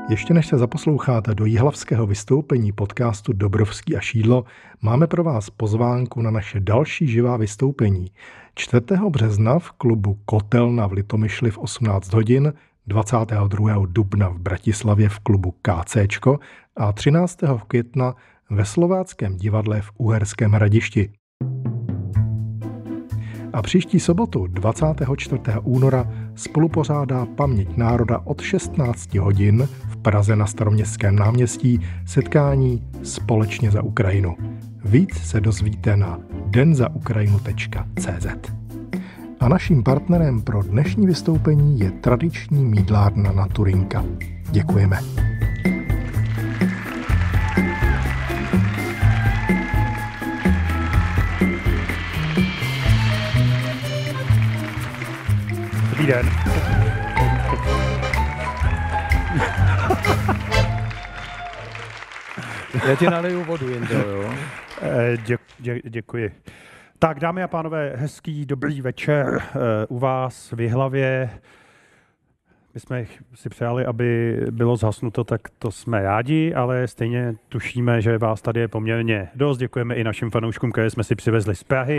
Ještě než se zaposloucháte do jihlavského vystoupení podcastu Dobrovský a Šídlo, máme pro vás pozvánku na naše další živá vystoupení. 4. března v klubu Kotelna v Litomyšli v 18 hodin, 22. dubna v Bratislavě v klubu KCčko a 13. května ve Slováckém divadle v Uherském Hradišti. A příští sobotu 24. února spolupořádá Paměť národa od 16 hodin v Praze na Staroměstském náměstí setkání Společně za Ukrajinu. Víc se dozvíte na denzaukrajinu.cz. A naším partnerem pro dnešní vystoupení je tradiční mýdlárna Naturinka. Děkujeme. Dobrý den. Já ti naliju vodu, Jindro, jo? Děkuji. Tak, dámy a pánové, hezký dobrý večer u vás v Jihlavě. My jsme si přáli, aby bylo zhasnuto, tak to jsme rádi, ale stejně tušíme, že vás tady je poměrně dost. Děkujeme i našim fanouškům, které jsme si přivezli z Prahy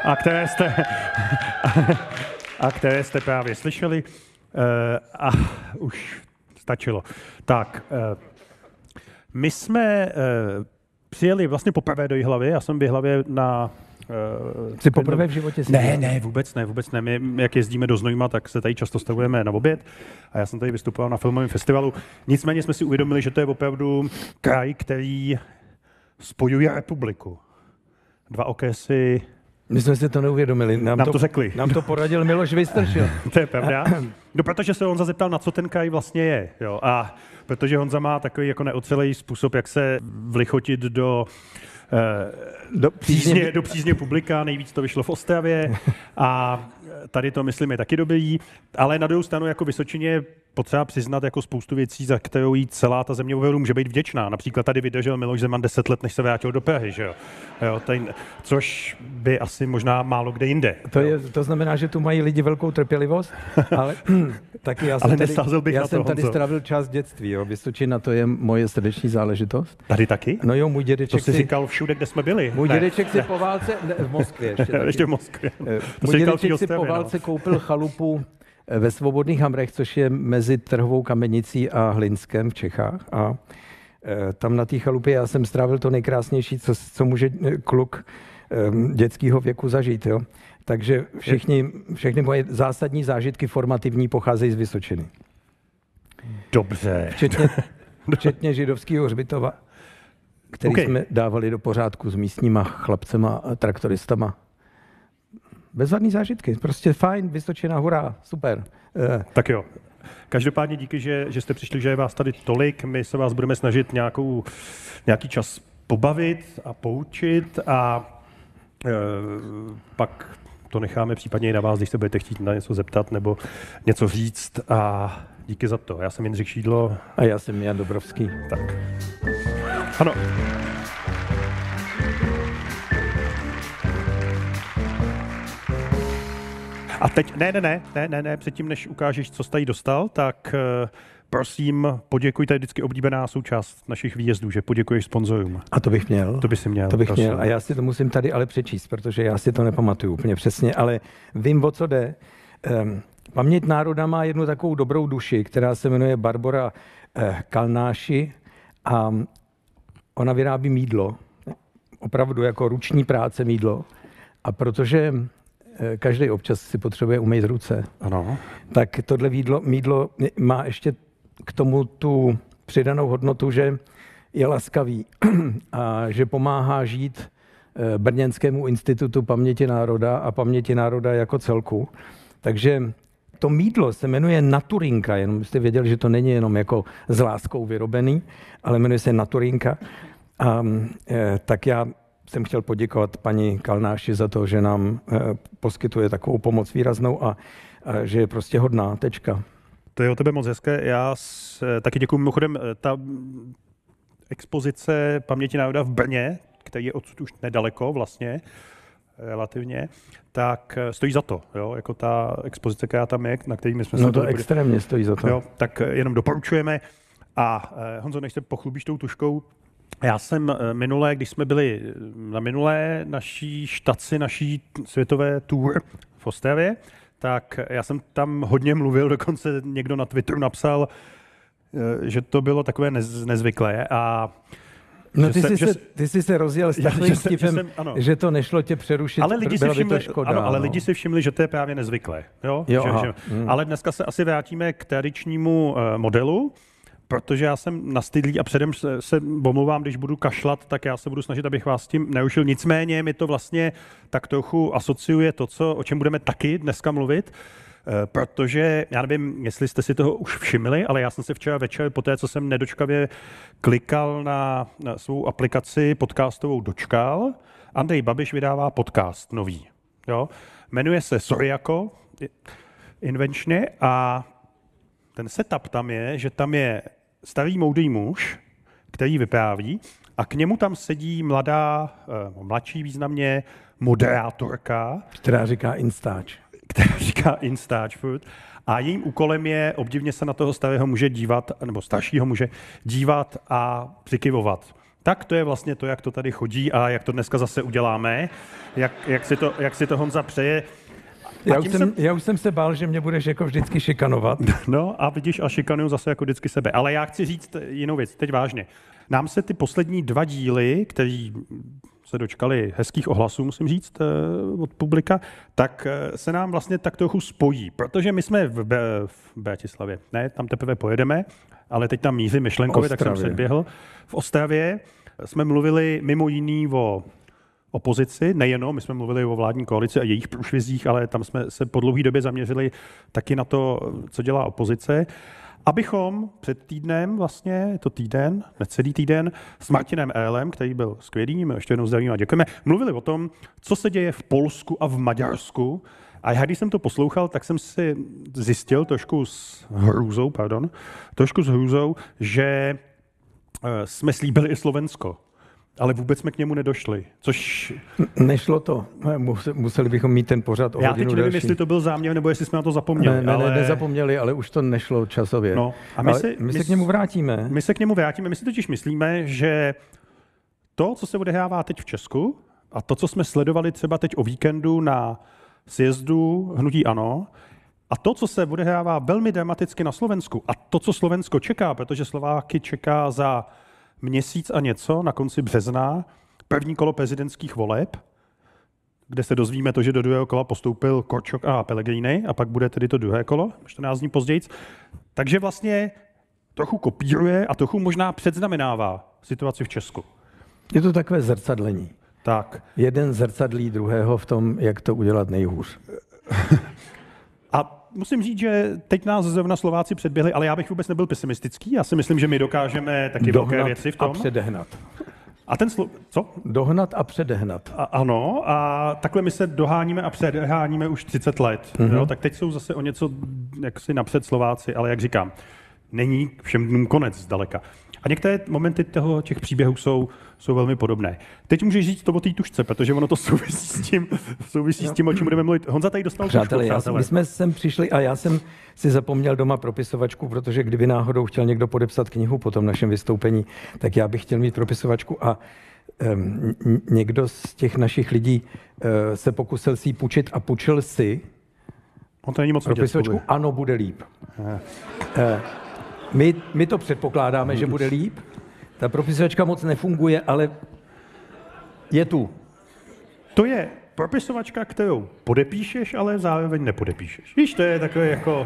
a které jste právě slyšeli. A už stačilo. Tak, my jsme přijeli vlastně poprvé do Jihlavy. Já jsem v Jihlavě na... Jsi poprvé v životě? Ne, vůbec ne. My, jak jezdíme do Znojma, tak se tady často stavujeme na oběd. A já jsem tady vystupoval na filmovém festivalu. Nicméně jsme si uvědomili, že to je opravdu kraj, který spojuje republiku. Dva okresy. My jsme si to neuvědomili. Nám to řekli. Nám to poradil Miloš Vystrčil. To je pravda. No, protože se Honza zeptal, na co ten kraj vlastně je. Jo? A protože Honza má takový jako neocelý způsob, jak se vlichotit do přízně publika, nejvíc to vyšlo v Ostravě a tady to, myslím, je taky dobrý, ale na druhou stranu jako Vysočině potřeba přiznat jako spoustu věcí, za kterou jí celá ta země opravdu může být vděčná. Například tady vydržel Miloš Zeman 10 let, než se vrátil do Prahy, že jo? Což by asi možná málo kde jinde. To znamená, že tu mají lidi velkou trpělivost, ale taky já jsem tady strávil čas dětství, jo? Vysočina, to je moje srdeční záležitost. Tady taky? No jo, můj dědeček to jsi říkal všude, kde jsme byli. Můj dědeček si po válce, v Moskvě ještě v Moskvě. Můj dědeček si po válce koupil chalupu ve Svobodných Hamrech, což je mezi Trhovou Kamenicí a Hlinskem v Čechách. A tam na té chalupě já jsem strávil to nejkrásnější, co může kluk dětského věku zažít. Jo? Takže všechny moje zásadní zážitky formativní pocházejí z Vysočiny. Dobře. Včetně židovského hřbitova, který jsme dávali do pořádku s místníma chlapcema a traktoristama. Bezvadný zážitky, prostě fajn, Vysočina, hurá, super. Tak jo. Každopádně díky, že jste přišli, že je vás tady tolik. My se vás budeme snažit nějaký čas pobavit a poučit a pak to necháme případně i na vás, když se budete chtít na něco zeptat nebo něco říct a díky za to. Já jsem Jindřich Šídlo. A já jsem Jan Dobrovský. Tak. Ano. A teď, ne, předtím, než ukážeš, co jsi tady dostal, tak prosím, poděkuj, tady vždycky oblíbená součást našich výjezdů, že poděkuješ sponzorům. A to bych měl. To by si měl. To bych měl. A já si to musím tady ale přečíst, protože já si to nepamatuju úplně přesně, ale vím, o co jde. Paměť národa má jednu takovou dobrou duši, která se jmenuje Barbora Kalnáši a ona vyrábí mýdlo. Opravdu jako ruční práce mýdlo. A protože každý občas si potřebuje umýt ruce. Ano. Tak tohle mýdlo má ještě k tomu tu přidanou hodnotu, že je laskavý a že pomáhá žít Brněnskému institutu paměti národa a paměti národa jako celku. Takže to mýdlo se jmenuje Naturinka, jenom jste věděli, že to není jenom jako s láskou vyrobený, ale jmenuje se Naturinka. A tak já jsem chtěl poděkovat paní Kalnáši za to, že nám poskytuje takovou pomoc výraznou a že je prostě hodná, tečka. To je o tebe moc hezké. Já taky děkuji. Mimochodem, ta expozice paměti národa v Brně, který je odsud už nedaleko vlastně, relativně, tak stojí za to, jo? Jako ta expozice, která tam je, na který my jsme se... No to extrémně stojí za to. Jo? Tak jenom doporučujeme. A Honzo, než se pochlubíš tou tuškou, já jsem minule, když jsme byli na minulé naší štaci, naší světové tour v Ostravě, tak já jsem tam hodně mluvil, dokonce někdo na Twitteru napsal, že to bylo takové nezvyklé. A no ty jsi se rozjel s takovým vtipem, že to nešlo tě přerušit, ale lidi byla si všimli, by to škoda. Ano, ale lidi si všimli, že to je právě nezvyklé. Jo? Ale dneska se asi vrátíme k tradičnímu modelu, protože já jsem nastydlý a předem se omlouvám, když budu kašlat, tak já se budu snažit, abych vás tím neušil. Nicméně mi to vlastně tak trochu asociuje to, o čem budeme taky dneska mluvit, protože já nevím, jestli jste si toho už všimli, ale já jsem se včera večer, po té, co jsem nedočkavě klikal na svou aplikaci podcastovou dočkal, Andrej Babiš vydává podcast nový. Jo? Jmenuje se Soriako, invenčně, a ten setup tam je, že tam je starý moudrý muž, který vypráví, a k němu tam sedí mladší významně moderátorka, která říká Instač furt. A jejím úkolem je obdivně se na toho starého muže dívat, nebo staršího muže dívat a přikyvovat. Tak to je vlastně to, jak to tady chodí a jak to dneska zase uděláme, jak si to Honza přeje. Já už jsem se bál, že mě budeš jako vždycky šikanovat. No a vidíš, a šikanuju zase jako vždycky sebe. Ale já chci říct jinou věc, teď vážně. Nám se ty poslední 2 díly, které se dočkali hezkých ohlasů, musím říct, od publika, tak se nám vlastně tak trochu spojí. Protože my jsme v Bratislavě, ne, tam teprve pojedeme, ale teď tam mířím myšlenkově, tak jsem předběhl. V Ostravě jsme mluvili mimo jiný o opozici, nejenom, my jsme mluvili o vládní koalici a jejich průšvizích, ale tam jsme se po dlouhé době zaměřili taky na to, co dělá opozice. Abychom před týdnem, vlastně to týden, necelý týden, s Martinem Ehlem, který byl skvělý, my ještě jednou zdravím a děkujeme, mluvili o tom, co se děje v Polsku a v Maďarsku. A já, když jsem to poslouchal, tak jsem si zjistil trošku s hrůzou, že jsme slíbili i Slovensko. Ale vůbec jsme k němu nedošli, což... Nešlo to. Museli bychom mít ten pořad o hodinu delší. Já teď nevím, jestli to byl záměr, nebo jestli jsme na to zapomněli. Ne, nezapomněli, ale už to nešlo časově. No, a my se k němu vrátíme. My si totiž myslíme, že to, co se odehrává teď v Česku, a to, co jsme sledovali třeba teď o víkendu na sjezdu hnutí ANO, a to, co se odehrává velmi dramaticky na Slovensku, a to, co Slovensko čeká, protože Slováky čeká za měsíc a něco, na konci března, první kolo prezidentských voleb, kde se dozvíme to, že do druhého kola postoupil Korčok a Pellegrini, a pak bude tedy to druhé kolo, 14 dní později. Takže vlastně trochu kopíruje a trochu možná předznamenává situaci v Česku. Je to takové zrcadlení. Tak. Jeden zrcadlí druhého v tom, jak to udělat nejhůř. A musím říct, že teď nás zrovna Slováci předběhli, ale já bych vůbec nebyl pesimistický. Já si myslím, že my dokážeme taky velké věci v tom. A předehnat. A co? Dohnat a předehnat. Ano, a takhle my se doháníme a předeháníme už 30 let. Mm-hmm. Jo? Tak teď jsou zase o něco jaksi napřed Slováci, ale jak říkám, není všem dnům konec zdaleka. A některé momenty těch příběhů jsou velmi podobné. Teď můžeš říct to o té tušce, protože ono to souvisí s tím, o čem budeme mluvit. Honza tady dostal tušku, my jsme sem přišli a já jsem si zapomněl doma propisovačku, protože kdyby náhodou chtěl někdo podepsat knihu po tom našem vystoupení, tak já bych chtěl mít propisovačku a někdo z těch našich lidí se pokusil si ji půjčit a půjčil si propisovačku Ano, bude líp. My to předpokládáme, že bude líp. Ta propisovačka moc nefunguje, ale je tu. To je propisovačka, kterou podepíšeš, ale zároveň nepodepíšeš. Víš, to je takové jako...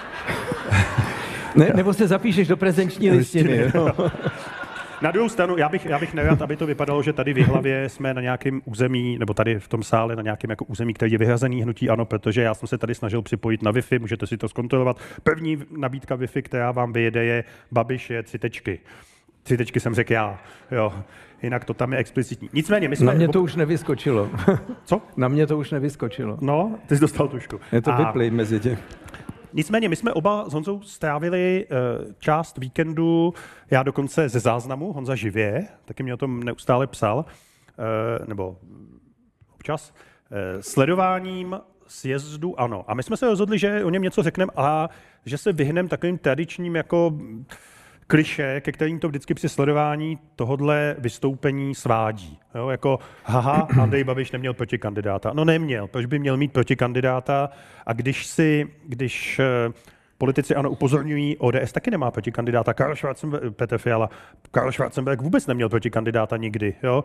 Nebo se zapíšeš do prezenční listiny. Na druhou stranu, já bych nerad, aby to vypadalo, že tady v Jihlavě jsme na nějakém území, nebo tady v tom sále na nějakém jako území, který je vyhrazený hnutí ANO, protože já jsem se tady snažil připojit na Wi-Fi, můžete si to zkontrolovat. První nabídka Wi-Fi, která vám vyjede, je Babiš je 3 tečky. 3 tečky jsem řekl já, jo. Jinak to tam je explicitní. Nicméně, my jsme... Na mě to už nevyskočilo. Co? Na mě to už nevyskočilo. No, ty jsi dostal tušku. Je to vyplej mezi tě. Nicméně, my jsme oba s Honzou strávili část víkendu, já dokonce ze záznamu, Honza živě, taky mě o tom neustále psal, nebo občas, sledováním sjezdu ANO. A my jsme se rozhodli, že o něm něco řekneme a že se vyhneme takovým tradičním jako klišé, ke kterým to vždycky při sledování tohodle vystoupení svádí. Jo, jako, haha, Andrej Babiš neměl protikandidáta. No neměl, proč by měl mít protikandidáta? A když politici ano upozorňují, ODS taky nemá protikandidáta, Petr Fiala, Karl Schwarzenberg vůbec neměl protikandidáta nikdy. Jo?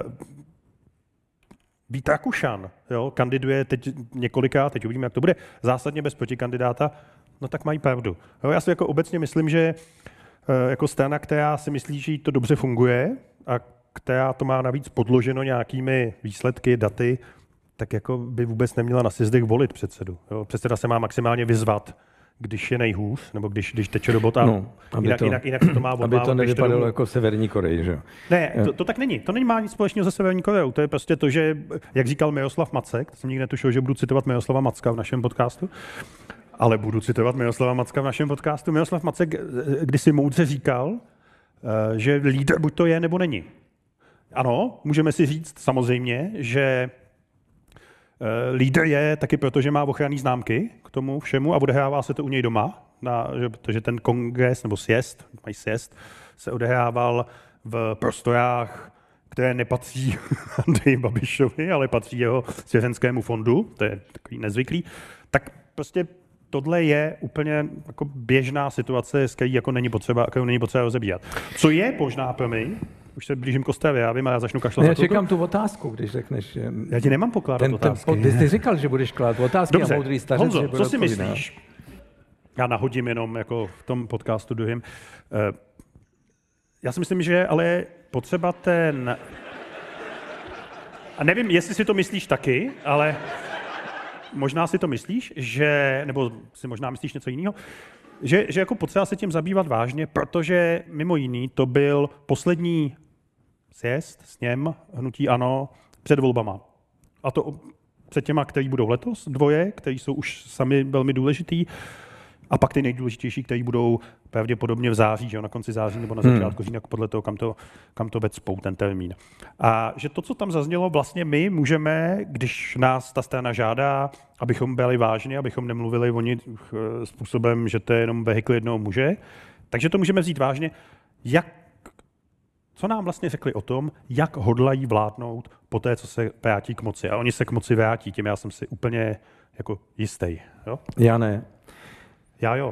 Vít Rakušan, jo, kandiduje teď několikrát, teď uvidíme, jak to bude, zásadně bez protikandidáta, no tak mají pravdu. Jo, já si jako obecně myslím, že jako strana, která si myslí, že jí to dobře funguje a která to má navíc podloženo nějakými výsledky, daty, tak jako by vůbec neměla na sjezdech volit předsedu. Jo. Předseda se má maximálně vyzvat, když je nejhůř, nebo když teče do bota. No, jinak se to má odmávat. Aby to nevypadalo jako v Severní Koreji, že jo? Ne, to tak není. To nemá nic společného se Severní Koreou. To je prostě to, že, jak říkal Miroslav Macek, to jsem nikdy netušil, že budu citovat Miroslava Macka v našem podcastu, ale budu citovat Miroslava Macka v našem podcastu. Miroslav Macek kdysi moudře říkal, že lídr buď to je, nebo není. Ano, můžeme si říct samozřejmě, že lídr je taky proto, že má ochranné známky k tomu všemu a odehrává se to u něj doma, protože ten kongres nebo sjezd, se odehrával v prostorách, které nepatří Andreji Babišovi, ale patří jeho svěřenskému fondu, to je takový nezvyklý, tak prostě tohle je úplně jako běžná situace, s kterou jako není potřeba rozebírat. Co je možná pro mě, už se blížím k Ostravě, já vím, a já začnu kašlat. Já čekám tu otázku, když řekneš. Já ti nemám pokládat otázky. Ty jsi říkal, že budeš kládat otázky. Dobře, a moudrý stařec, Honzo, že co si myslíš? Já nahodím jenom jako v tom podcastu druhým. Já si myslím, že ale je potřeba ten... A nevím, jestli si to myslíš taky, ale možná si to myslíš, že, nebo si možná myslíš něco jiného, že jako potřeba se tím zabývat vážně, protože mimo jiný to byl poslední sjezd sněm hnutí ANO před volbama. A to před těma, který budou letos, dvoje, který jsou už sami velmi důležitý, a pak ty nejdůležitější, který budou pravděpodobně v září, že jo, na konci září nebo na začátku října, podle toho, kam to vecpou ten termín. A že to, co tam zaznělo, vlastně my můžeme, když nás ta strana žádá, abychom byli vážně, abychom nemluvili o nich způsobem, že to je jenom vehikl jednoho muže, takže to můžeme vzít vážně, co nám vlastně řekli o tom, jak hodlají vládnout po té, co se vrátí k moci. A oni se k moci vrátí, tím já jsem si úplně jako jistý. Jo? Já ne. Já jo.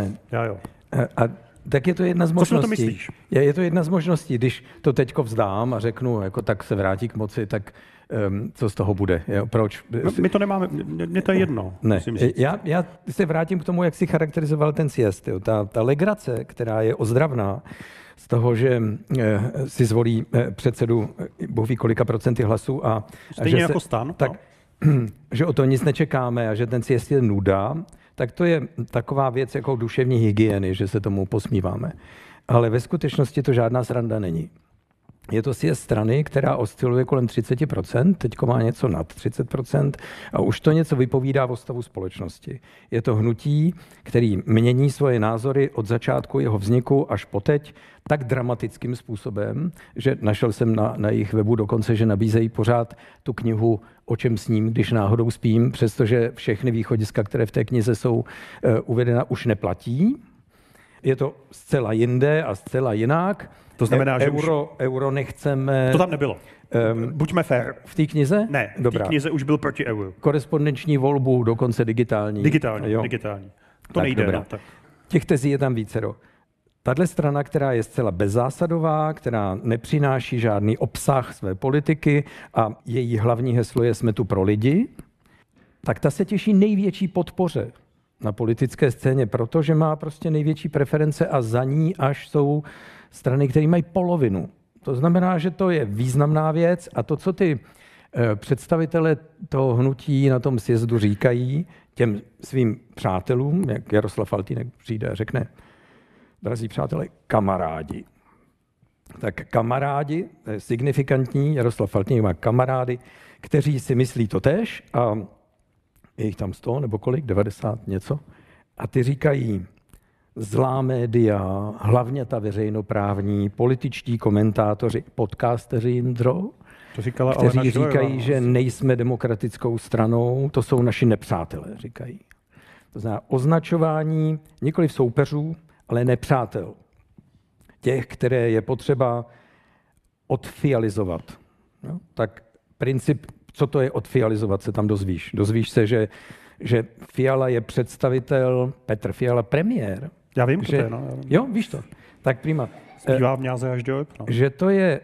A tak je to jedna z možností. Co si o to myslíš? Je to jedna z možností. Když to teďko vzdám a řeknu, jako tak se vrátí k moci, tak co z toho bude? Proč? No, my to nemáme, mně to je jedno. Ne. Já se vrátím k tomu, jak si charakterizoval ten sjezd. Ta legrace, která je ozdravná, z toho, že si zvolí předsedu Bůh ví kolika procenty hlasů a stejně jako stan. Tak, že o to nic nečekáme a že ten sjezd je nuda, tak to je taková věc jako duševní hygieny, že se tomu posmíváme. Ale ve skutečnosti to žádná sranda není. Je to sjezd strany, která osciluje kolem 30%, teďko má něco nad 30% a už to něco vypovídá o stavu společnosti. Je to hnutí, který mění svoje názory od začátku jeho vzniku až po teď tak dramatickým způsobem, že našel jsem na jejich webu dokonce, že nabízejí pořád tu knihu O čem sním, když náhodou spím, přestože všechny východiska, které v té knize jsou uvedena, už neplatí. Je to zcela jinde a zcela jinak. To znamená, že euro nechceme... To tam nebylo. Buďme fair. V té knize? Ne, v té knize už byl proti euru. Korespondenční volbu, dokonce digitální. Digitální. To nejde. Dobrá. No, tak. Těch tezí je tam vícero. Tahle strana, která je zcela bezzásadová, která nepřináší žádný obsah své politiky a její hlavní heslo je jsme tu pro lidi, tak ta se těší největší podpoře na politické scéně, protože má prostě největší preference a za ní až jsou strany, které mají polovinu. To znamená, že to je významná věc a to, co ty představitelé toho hnutí na tom sjezdu říkají těm svým přátelům, jak Jaroslav Faltýnek přijde a řekne, drazí přátelé, kamarádi. Tak kamarádi, to je signifikantní, Jaroslav Faltýnek má kamarády, kteří si myslí totéž a je jich tam 100 nebo kolik, 90 něco. A ty říkají, zlá média, hlavně ta veřejnoprávní, političtí komentátoři, podcasteři Jindro, kteří říkají, že nejsme demokratickou stranou, to jsou naši nepřátelé, říkají. To znamená označování nikoli soupeřů, ale nepřátel. těch, které je potřeba odfializovat. No, tak princip, co to je odfializovat, se tam dozvíš. Dozvíš se, že Fiala je představitel, Petr Fiala premiér. Já vím, že, to je, no. Jo, víš to. Tak prima. Zpívá v mňáze až do no. Že to je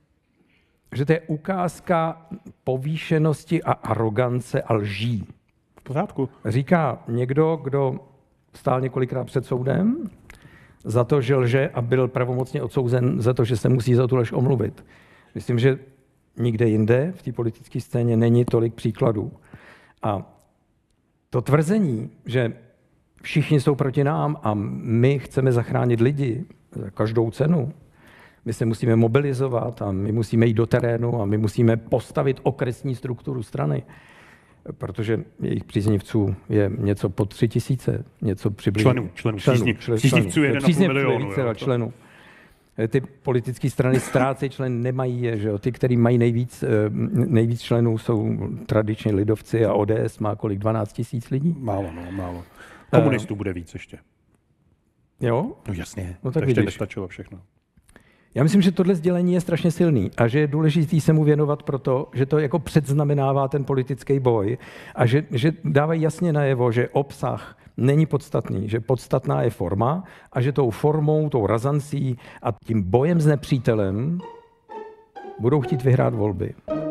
ukázka povýšenosti a arogance a lží. V pořádku. Říká někdo, kdo stál několikrát před soudem za to, že lže a byl pravomocně odsouzen za to, že se musí za tu lež omluvit. Myslím, že nikde jinde v té politické scéně není tolik příkladů. A to tvrzení, že všichni jsou proti nám a my chceme zachránit lidi za každou cenu, my se musíme mobilizovat a my musíme jít do terénu a my musíme postavit okresní strukturu strany, protože jejich příznivců je něco pod 3 000, něco přibližně. Členů. Příznivců je 1,5 milionu. Členů. Ty politické strany ztrácejí člen, nemají je, že jo? Ty, který mají nejvíc členů, jsou tradičně lidovci a ODS má kolik? 12 000 lidí? Málo. Komunistů bude víc ještě. Jo? No jasně, no, tak ještě nestačilo všechno. Já myslím, že tohle sdělení je strašně silný a že je důležitý se mu věnovat proto, že to jako předznamenává ten politický boj a že dávají jasně najevo, že obsah není podstatný, že podstatná je forma a že tou formou, tou razancí a tím bojem s nepřítelem budou chtít vyhrát volby.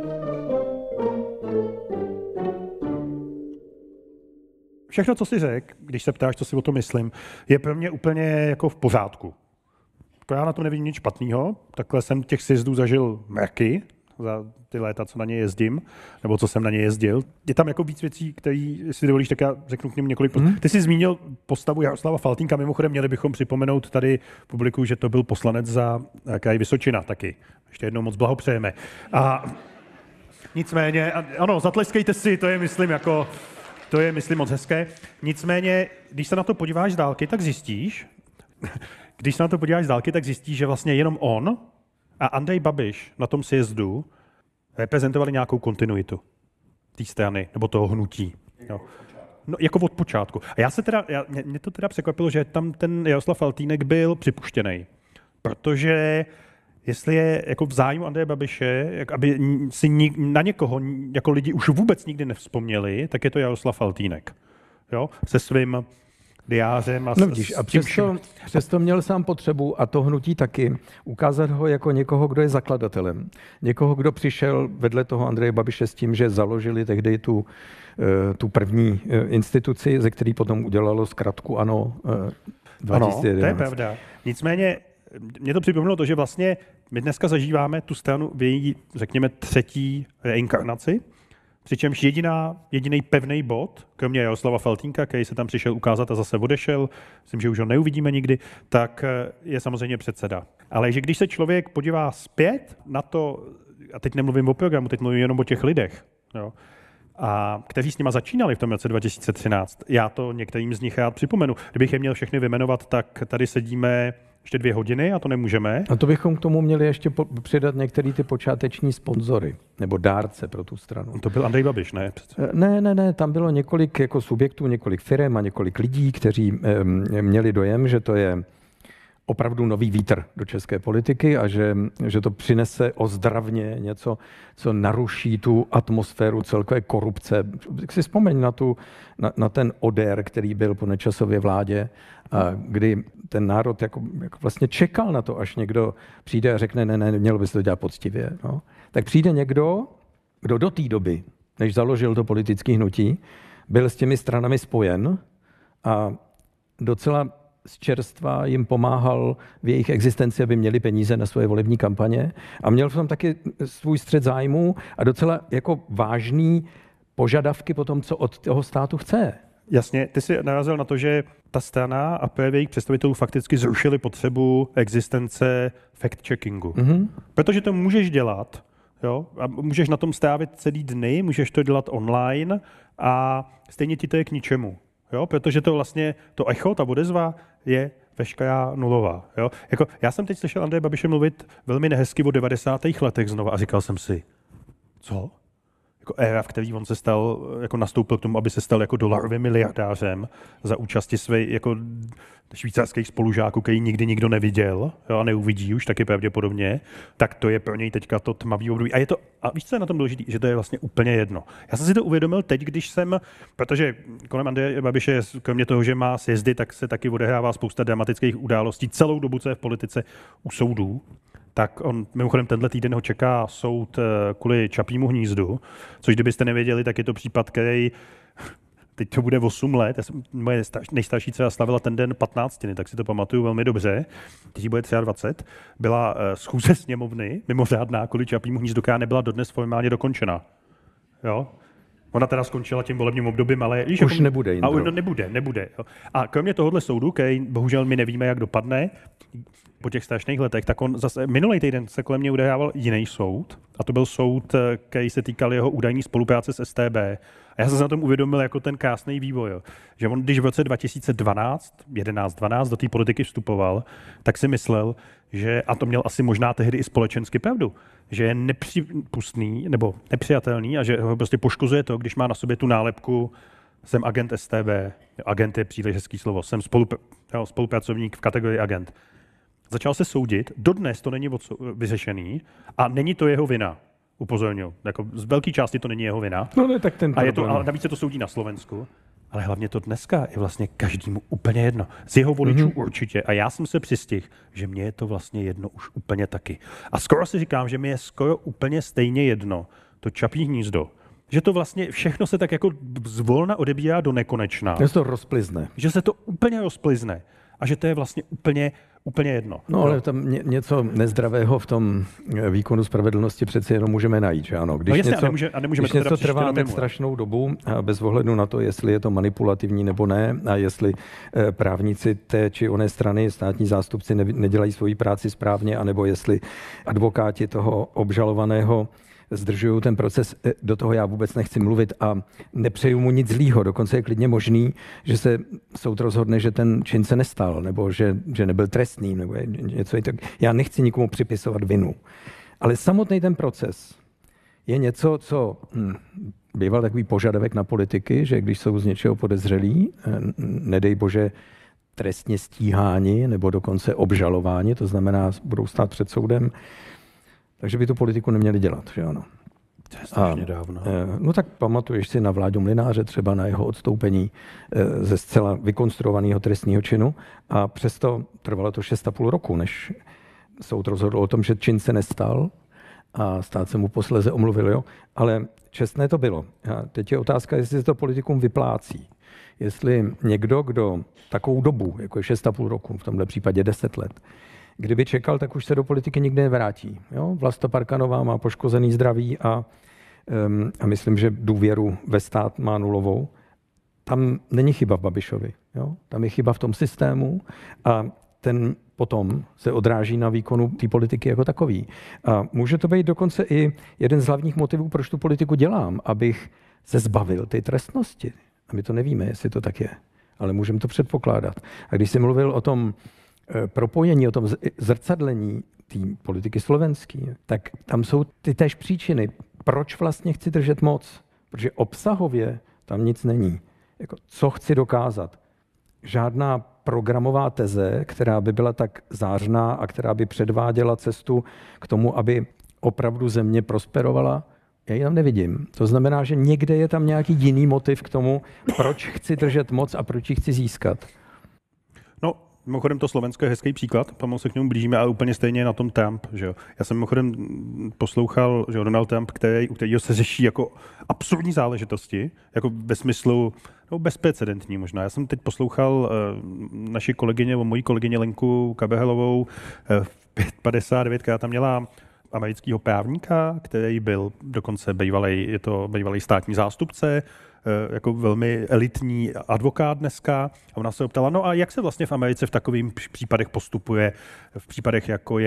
Všechno, co jsi řekl, když se ptáš, co si o tom myslím, je pro mě úplně jako v pořádku. Já na tom nevidím nic špatného. Takhle jsem těch sjezdů zažil mraky za ty léta, co na ně jezdím, nebo co jsem na ně jezdil. Je tam jako víc věcí, které si dovolíš, tak já řeknu k němu několik. Ty jsi zmínil postavu Jaroslava Faltýnka, mimochodem měli bychom připomenout tady publiku, že to byl poslanec za kraj Vysočina taky. Ještě jednou moc blahopřejeme. A nicméně, ano, zatleskejte si, to je myslím moc hezké. Nicméně, když se na to podíváš z dálky, tak zjistíš, že vlastně jenom on a Andrej Babiš na tom sjezdu reprezentovali nějakou kontinuitu té strany nebo toho hnutí. Jo. No, jako od počátku. A mě to teda překvapilo, že tam ten Jaroslav Faltýnek byl připuštěný. Protože jestli je jako v zájmu Andreje Babiše, aby si na někoho jako lidi už vůbec nikdy nevzpomněli, tak je to Jaroslav Faltýnek. Jo? Se svým diářem. A přesto měl sám potřebu, a to hnutí taky, ukázat ho jako někoho, kdo je zakladatelem. Někoho, kdo přišel vedle toho Andreje Babiše s tím, že založili tehdy tu první instituci, ze který potom udělalo zkratku ANO 2011. Ano, to je pravda. Nicméně mě to připomnělo to, že vlastně my dneska zažíváme tu stranu v její, řekněme, 3. reinkarnaci, přičemž jediný pevný bod, kromě Jaroslava Faltýnka, který se tam přišel ukázat a zase odešel, myslím, že už ho neuvidíme nikdy, tak je samozřejmě předseda. Ale že když se člověk podívá zpět na to, a teď nemluvím o programu, teď mluvím jenom o těch lidech, jo, a kteří s nima začínali v tom roce 2013, já to některým z nich rád připomenu. Kdybych je měl všechny vyjmenovat, tak tady sedíme ještě 2 hodiny a to nemůžeme. A to bychom k tomu měli ještě přidat některé ty počáteční sponzory nebo dárce pro tu stranu. To byl Andrej Babiš, ne? Ne, tam bylo několik jako subjektů, několik firem a několik lidí, kteří měli dojem, že to je opravdu nový vítr do české politiky a že to přinese ozdravně něco, co naruší tu atmosféru celkové korupce. Si vzpomeň na ten odér, který byl po Nečasově vládě, a kdy ten národ jako vlastně čekal na to, až někdo přijde a řekne, ne, mělo by se to dělat poctivě. No. Tak přijde někdo, kdo do té doby, než založil to politické hnutí, byl s těmi stranami spojen a docela z čerstva jim pomáhal v jejich existenci, aby měli peníze na svoje volební kampaně a měl v tom taky svůj střet zájmů a docela jako vážný požadavky po tom, co od toho státu chce. Jasně, ty jsi narazil na to, že ta strana a PV jejich představitelů fakticky zrušili potřebu existence fact-checkingu. Mm-hmm. Protože to můžeš dělat, jo, a můžeš na tom strávit celý dny, můžeš to dělat online a stejně ti to je k ničemu. Jo, protože to vlastně, to echo, ta odezva je veškerá nulová. Jo. Jako, já jsem teď slyšel Andreje Babiše mluvit velmi nehezky o 90. letech znova a říkal jsem si, co? jako éra, v který on se stal, jako nastoupil k tomu, aby se stal jako dolarovým miliardářem za účasti svých jako švýcarských spolužáků, který nikdy nikdo neviděl, jo, a neuvidí už taky pravděpodobně, tak to je pro něj teďka to tmavý období. A víš, co je na tom důležité? Že to je vlastně úplně jedno. Já jsem si to uvědomil teď, když jsem, protože kolem Andreje Babiše, kromě toho, že má sjezdy, tak se taky odehrává spousta dramatických událostí celou dobu, co je v politice u soudů. Tak on, mimochodem tenhle týden ho čeká soud kvůli Čapímu hnízdu, což kdybyste nevěděli, tak je to případ, který teď to bude 8 let. Moje nejstarší dcera slavila ten den 15, tak si to pamatuju velmi dobře. Teď bude 23. Byla schůze sněmovny, mimořádná, kvůli Čapímu hnízdu, která nebyla dodnes formálně dokončena. Jo? Ona teda skončila tím volebním obdobím, ale už jako, nebude. A nebude. Jo. A kromě tohohle soudu, který bohužel my nevíme, jak dopadne po těch strašných letech, tak on zase minulý týden se kolem mě odehrával jiný soud, a to byl soud, který se týkal jeho údajní spolupráce s StB. A já jsem se na tom uvědomil jako ten krásný vývoj, jo. Že on, když v roce 2012 do té politiky vstupoval, tak si myslel, že, a to měl asi možná tehdy i společensky pravdu, že je nepřípustný nebo nepřijatelný a že ho prostě poškozuje to, když má na sobě tu nálepku jsem agent StB. Agent je příliš hezký slovo. Jsem spolupracovník v kategorii agent. Začal se soudit, dodnes to není vyřešený a není to jeho vina. Upozorňuji. Jako z velké části to není jeho vina. No ne, tak ten a navíc se to soudí na Slovensku. Ale hlavně to dneska je vlastně každému úplně jedno. Z jeho voličů určitě. A já jsem se přistihl, že mně je to vlastně jedno už úplně taky. A skoro si říkám, že mi je skoro úplně stejně jedno to Čapí hnízdo. Že to vlastně všechno se tak jako zvolna odebírá do nekonečna. Že se to rozplizne. Že se to úplně rozplizne. A že to je vlastně úplně jedno. No, ale tam něco nezdravého v tom výkonu spravedlnosti přeci jenom můžeme najít, že ano. Když něco trvá tak strašnou dobu, bez ohledu na to, jestli je to manipulativní nebo ne, a jestli právníci té či oné strany, státní zástupci nedělají svoji práci správně, anebo jestli advokáti toho obžalovaného zdržují ten proces, do toho já vůbec nechci mluvit a nepřeju mu nic zlýho. Dokonce je klidně možný, že se soud rozhodne, že ten čin se nestal, nebo že nebyl trestný, nebo něco. Já nechci nikomu připisovat vinu. Ale samotný ten proces je něco, co býval takový požadavek na politiky, že když jsou z něčeho podezřelí, nedej bože trestně stíháni, nebo dokonce obžalováni, to znamená, budou stát před soudem, takže by tu politiku neměli dělat, že ano. To je strašně dávno. No tak pamatuješ si na Vláďu Mlynáře, třeba na jeho odstoupení ze zcela vykonstruovaného trestního činu a přesto trvalo to 6,5 roku, než soud rozhodl o tom, že čin se nestal a stát se mu posléze omluvil, jo. Ale čestné to bylo. A teď je otázka, jestli se to politikům vyplácí. Jestli někdo, kdo takovou dobu, jako je 6,5 roku, v tomhle případě 10 let, kdyby čekal, tak už se do politiky nikdy nevrátí. Jo? Vlasta Parkanová má poškozený zdraví a myslím, že důvěru ve stát má nulovou. Tam není chyba v Babišovi. Jo? Tam je chyba v tom systému a ten potom se odráží na výkonu té politiky jako takový. A může to být dokonce i jeden z hlavních motivů, proč tu politiku dělám, abych se zbavil té trestnosti. A my to nevíme, jestli to tak je, ale můžeme to předpokládat. A když jsi mluvil o tom propojení, o tom zrcadlení té politiky slovenský, tak tam jsou ty též příčiny, proč vlastně chci držet moc. Protože obsahově tam nic není. Jako, co chci dokázat? Žádná programová teze, která by byla tak zářná a která by předváděla cestu k tomu, aby opravdu země prosperovala, já ji tam nevidím. To znamená, že někde je tam nějaký jiný motiv k tomu, proč chci držet moc a proč ji chci získat. No, mimochodem to Slovensko je hezký příklad, pomalu se k němu blížíme, ale úplně stejně na tom Trump. Že jo. Já jsem mimochodem poslouchal, že Donald Trump, u kterého se řeší jako absurdní záležitosti, jako ve smyslu bezprecedentní možná. Já jsem teď poslouchal mojí kolegyně Lenku Kabehelovou v 559, která tam měla amerického právníka, který byl dokonce bývalý státní zástupce, jako velmi elitní advokát dneska. A ona se optala, no a jak se vlastně v Americe v takových případech postupuje, v případech, jako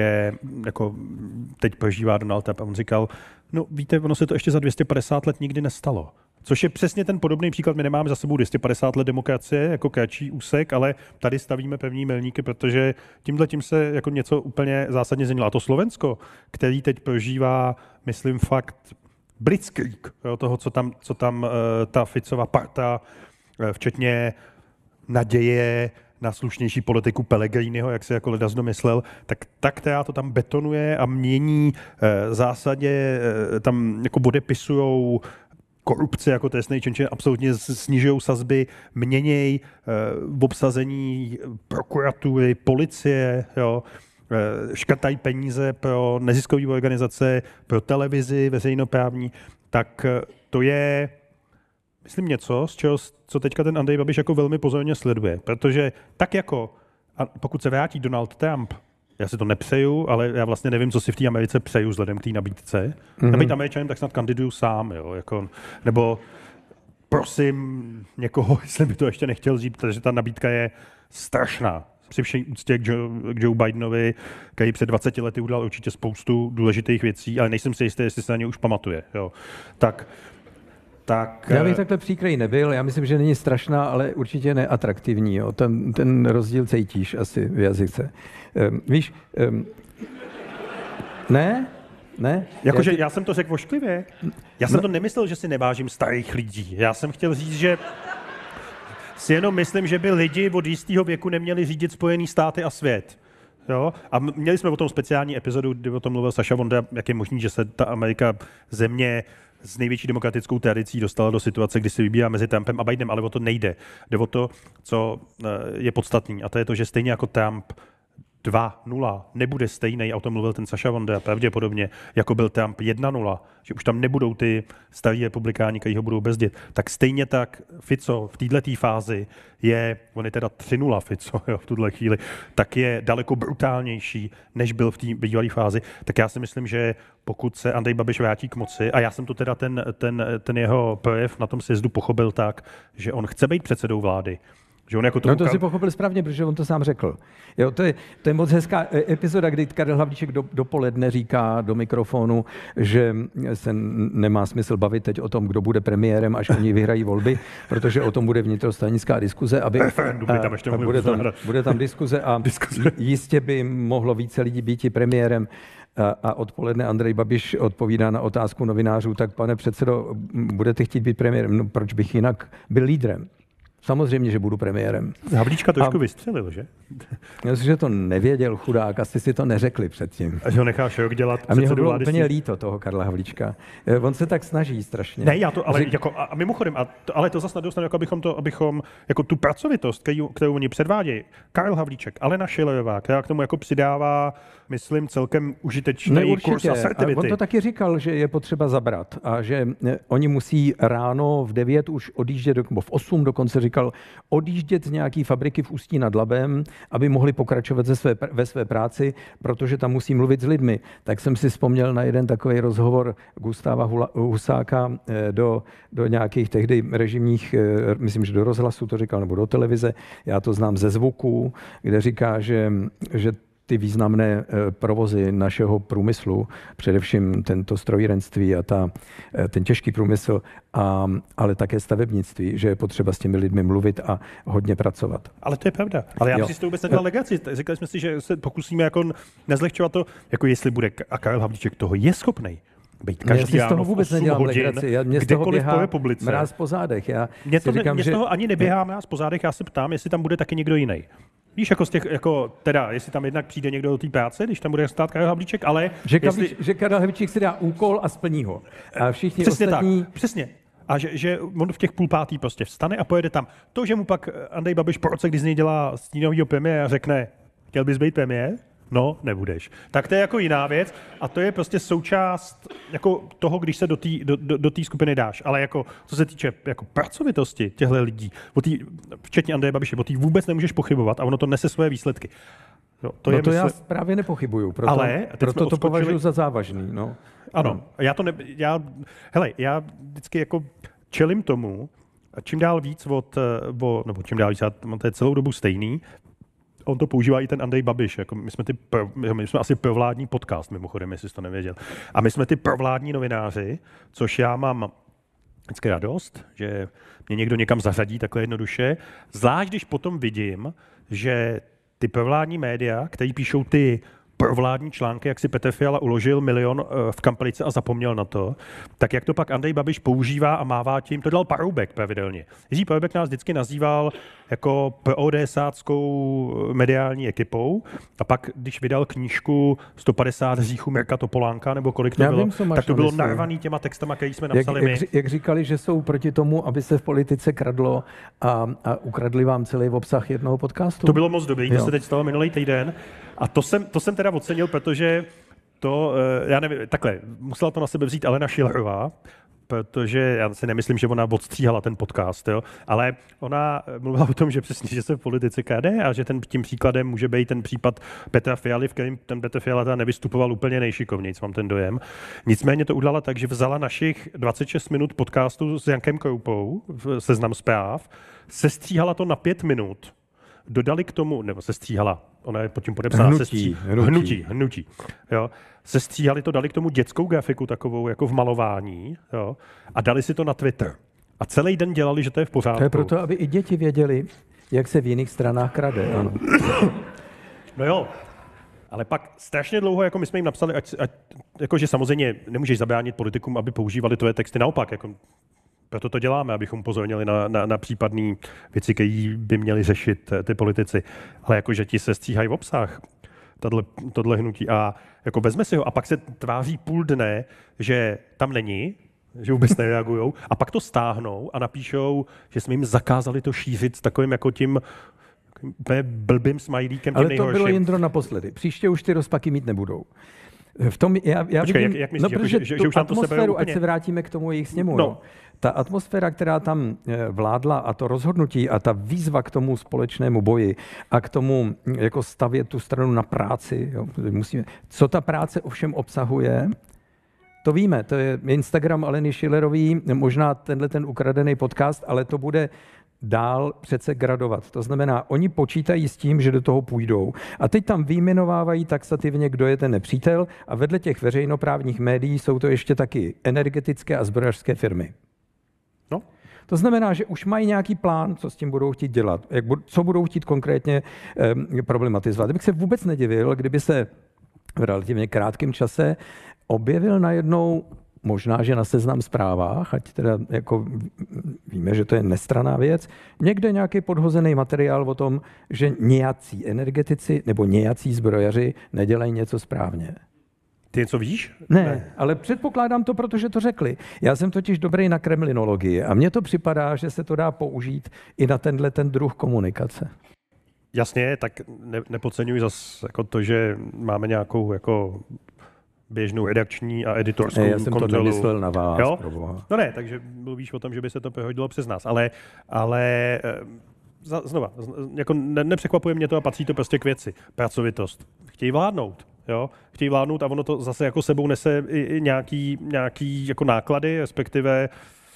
teď prožívá Donald Trump. A on říkal, no víte, ono se to ještě za 250 let nikdy nestalo. Což je přesně ten podobný příklad. My nemáme za sebou 250 let demokracie jako kratší úsek, ale tady stavíme pevný milníky, protože tímhletím se jako něco úplně zásadně změnilo. A to Slovensko, který teď prožívá, myslím fakt, blitzkrieg, jo, toho, co tam ta Ficova parta, včetně naděje na slušnější politiku Pellegriniho, jak se jako ledas domyslel, tak která to tam betonuje a mění v zásadě, tam jako odepisujou korupce jako trestný čin, absolutně snižují sazby, měněj v obsazení prokuratury, policie, jo, škrtají peníze pro neziskové organizace, pro televizi veřejnoprávní, tak to je, myslím, něco, co teďka ten Andrej Babiš jako velmi pozorně sleduje, protože tak jako, a pokud se vrátí Donald Trump, já si to nepřeju, ale já vlastně nevím, co si v té Americe přeju vzhledem k té nabídce. Nebýt Američanem, tak snad kandiduju sám, jo, jako, nebo prosím někoho, jestli by to ještě nechtěl říct, protože ta nabídka je strašná. Při vší úctě k Joe Bidenovi, který před 20 lety udělal určitě spoustu důležitých věcí, ale nejsem si jistý, jestli se na ně už pamatuje. Jo. Tak já bych takhle příkrý nebyl, já myslím, že není strašná, ale určitě neatraktivní. Jo. Ten rozdíl cítíš asi v jazyce. Víš, ne? Jakože já jsem to řekl vošklivě. Já jsem to nemyslel, že si nevážím starých lidí. Já jsem chtěl říct, že si jenom myslím, že by lidi od jistého věku neměli řídit Spojený státy a svět. Jo? A měli jsme o tom speciální epizodu, kdy o tom mluvil Saša Vonda, jak je možný, že se ta Amerika, země s největší demokratickou tradicí, dostala do situace, kdy si vybírá mezi Trumpem a Bidenem, ale o to nejde. Jde o to, co je podstatný, a to je to, že stejně jako Trump 2-0 nebude stejný, a o tom mluvil ten Saša Vonda pravděpodobně, jako byl Trump 1-0, že už tam nebudou ty starí republikáni, kteří ho budou brzdit, tak stejně tak Fico v této fázi on je teda 3-0 Fico, jo, v tuhle chvíli, tak je daleko brutálnější, než byl v té bývalé fázi. Tak já si myslím, že pokud se Andrej Babiš vrátí k moci, a já jsem to teda ten jeho projev na tom sjezdu pochopil tak, že on chce být předsedou vlády, že on jako to si pochopil správně, protože on to sám řekl. Jo, to je moc hezká epizoda, kdy Karel Havlíček dopoledne říká do mikrofonu, že se nemá smysl bavit teď o tom, kdo bude premiérem, až oni vyhrají volby, protože o tom bude vnitrostranická diskuze, bude tam diskuze a jistě by mohlo více lidí být i premiérem. A odpoledne Andrej Babiš odpovídá na otázku novinářů, tak pane předsedo, budete chtít být premiérem? No, proč bych jinak byl lídrem? Samozřejmě, že budu premiérem. Havlíčka trošku vystřelil, že? Já myslím, že to nevěděl chudák, asi si to neřekli předtím. A že ho necháš rok dělat a mě ho bylo úplně líto toho Karla Havlíčka. On se tak snaží strašně. Ne, a mimochodem, ale to zase na druhou stranu, abychom jako tu pracovitost, kterou oni předvádějí, Karel Havlíček, Alena Schillerová, která k tomu jako přidává, myslím, celkem užitečný kurz asertivity. On to taky říkal, že je potřeba zabrat a že oni musí ráno v 9 už odjíždět, nebo v 8 dokonce říkal, odjíždět z nějaký fabriky v Ústí nad Labem, aby mohli pokračovat ve své práci, protože tam musí mluvit s lidmi. Tak jsem si vzpomněl na jeden takový rozhovor Gustáva Husáka do nějakých tehdy režimních, myslím, že do rozhlasu to říkal, nebo do televize, já to znám ze Zvuku, kde říká, že ty významné provozy našeho průmyslu, především tento strojírenství a ten těžký průmysl, ale také stavebnictví, že je potřeba s těmi lidmi mluvit a hodně pracovat. Ale to je pravda. Ale já bych si to vůbec nedělal legraci. Říkali jsme si, že se pokusíme jako nezlehčovat to, jako jestli bude a Karel Havlíček toho je schopnej. Být každý ráno v 8 hodin, kdekoliv po republice. Mráz po zádech. Mě z toho ani neběhá mráz po zádech, já se ptám, jestli tam bude taky někdo jiný. Víš, jestli tam jednak přijde někdo do té práce, když tam bude stát Karel Havlíček, ale... Že Karel Havlíček si dá úkol a splní ho. A všichni přesně ostatní... Tak, přesně. A že on v těch 4:30 prostě vstane a pojede tam. To, že mu pak Andrej Babiš po roce, když z něj dělá stínovýho premiéra, řekne, chtěl bys být premiér? No, nebudeš. Tak to je jako jiná věc a to je prostě součást jako toho, když se do té skupiny dáš. Ale jako, co se týče jako pracovitosti těchto lidí, včetně Andreje Babiše, o té vůbec nemůžeš pochybovat a ono to nese svoje výsledky. No, to já právě nepochybuju, proto to považuji za závažný. No. Ano, já vždycky jako čelím tomu, čím dál víc čím dál víc, to je celou dobu stejný, on to používá i ten Andrej Babiš. Jako my jsme asi provládní podcast, mimochodem, jestli jsi to nevěděl. A my jsme ty provládní novináři, což já mám vždycky radost, že mě někdo někam zařadí takhle jednoduše. Zvlášť, když potom vidím, že ty provládní média, které píšou ty provládní články, jak si Petr Fiala uložil 1 000 000 v Kampelice a zapomněl na to, tak jak to pak Andrej Babiš používá a mává tím, to dělal Paroubek pravidelně. Jiří Paroubek nás vždycky nazýval jako pro-ODSáckou mediální ekipou a pak, když vydal knížku 150 hříchů Mirka Topolánka, nebo kolik to bylo, tak to bylo narvaný těma textama, který jsme napsali my. Jak říkali, že jsou proti tomu, aby se v politice kradlo a ukradli vám celý obsah jednoho podcastu. To bylo moc dobrý, to se teď stalo minulý týden. A to jsem teda ocenil, protože to, já nevím, takhle, musela to na sebe vzít Alena Schillerová, protože já si nemyslím, že ona odstříhala ten podcast, jo, ale ona mluvila o tom, že přesně, že se v politice krade a že tím příkladem může být ten případ Petra Fialy, v kterém ten Petr Fiala teda nevystupoval úplně nejšikovnějc, mám ten dojem. Nicméně to udělala tak, že vzala našich 26 minut podcastu s Jankem Kroupou, Seznam zpráv, sestříhala to na 5 minut, dodali k tomu, nebo sestříhala, ona je pod tím podepsaná. Hnutí. Jo. Sestříhali to, dali k tomu dětskou grafiku takovou, jako v malování, jo, a dali si to na Twitter. A celý den dělali, že to je v pořádku. To je proto, aby i děti věděli, jak se v jiných stranách krade. Ano. No jo, ale pak strašně dlouho, jako my jsme jim napsali, jako že samozřejmě nemůžeš zabránit politikům, aby používali tvoje texty, naopak, jako proto to děláme, abychom upozornili na případné věci, které by měli řešit ty politici. Ale jako, že ti se stříhají v obsah, tohle hnutí. A jako vezme si ho a pak se tváří půl dne, že tam není, že vůbec nereagujou, a pak to stáhnou a napíšou, že jsme jim zakázali to šířit s takovým jako tím blbým smajlíkem. Ale to bylo Jindro naposledy. Příště už ty rozpaky mít nebudou. V tom já Počkej, vidím, jak myslíš, že už tam to atmosféru, ať se vrátíme k tomu jejich sněmu. No. Ta atmosféra, která tam vládla a to rozhodnutí a ta výzva k tomu společnému boji a k tomu jako stavět tu stranu na práci. Jo, co ta práce ovšem obsahuje, to víme. To je Instagram Aleny Schillerový, možná ten ukradený podcast, ale to bude dál přece gradovat. To znamená, oni počítají s tím, že do toho půjdou. A teď tam vyjmenovávají taxativně, kdo je ten nepřítel, a vedle těch veřejnoprávních médií jsou to ještě taky energetické a zbrojařské firmy. No. To znamená, že už mají nějaký plán, co s tím budou chtít dělat, co budou chtít konkrétně problematizovat. Kdybych se vůbec nedivil, kdyby se v relativně krátkém čase objevil najednou, možná, že na Seznam zprávách, ať teda jako víme, že to je nestranná věc, někde nějaký podhozený materiál o tom, že nějací energetici nebo nějací zbrojaři nedělají něco správně. Ty něco víš? Ne, ale předpokládám to, protože to řekli. Já jsem totiž dobrý na kremlinologii a mně to připadá, že se to dá použít i na ten druh komunikace. Jasně, tak nepodceňuji zase jako to, že máme nějakou jako běžnou redakční a editorskou kontrolu. Já jsem to nemyslel na vás. Jo? No ne, takže mluvíš o tom, že by se to prohodilo přes nás, ale znova, jako nepřekvapuje mě to a patří to prostě k věci. Pracovitost. Chtějí vládnout. Jo? Chtějí vládnout a ono to zase jako sebou nese i nějaký jako náklady, respektive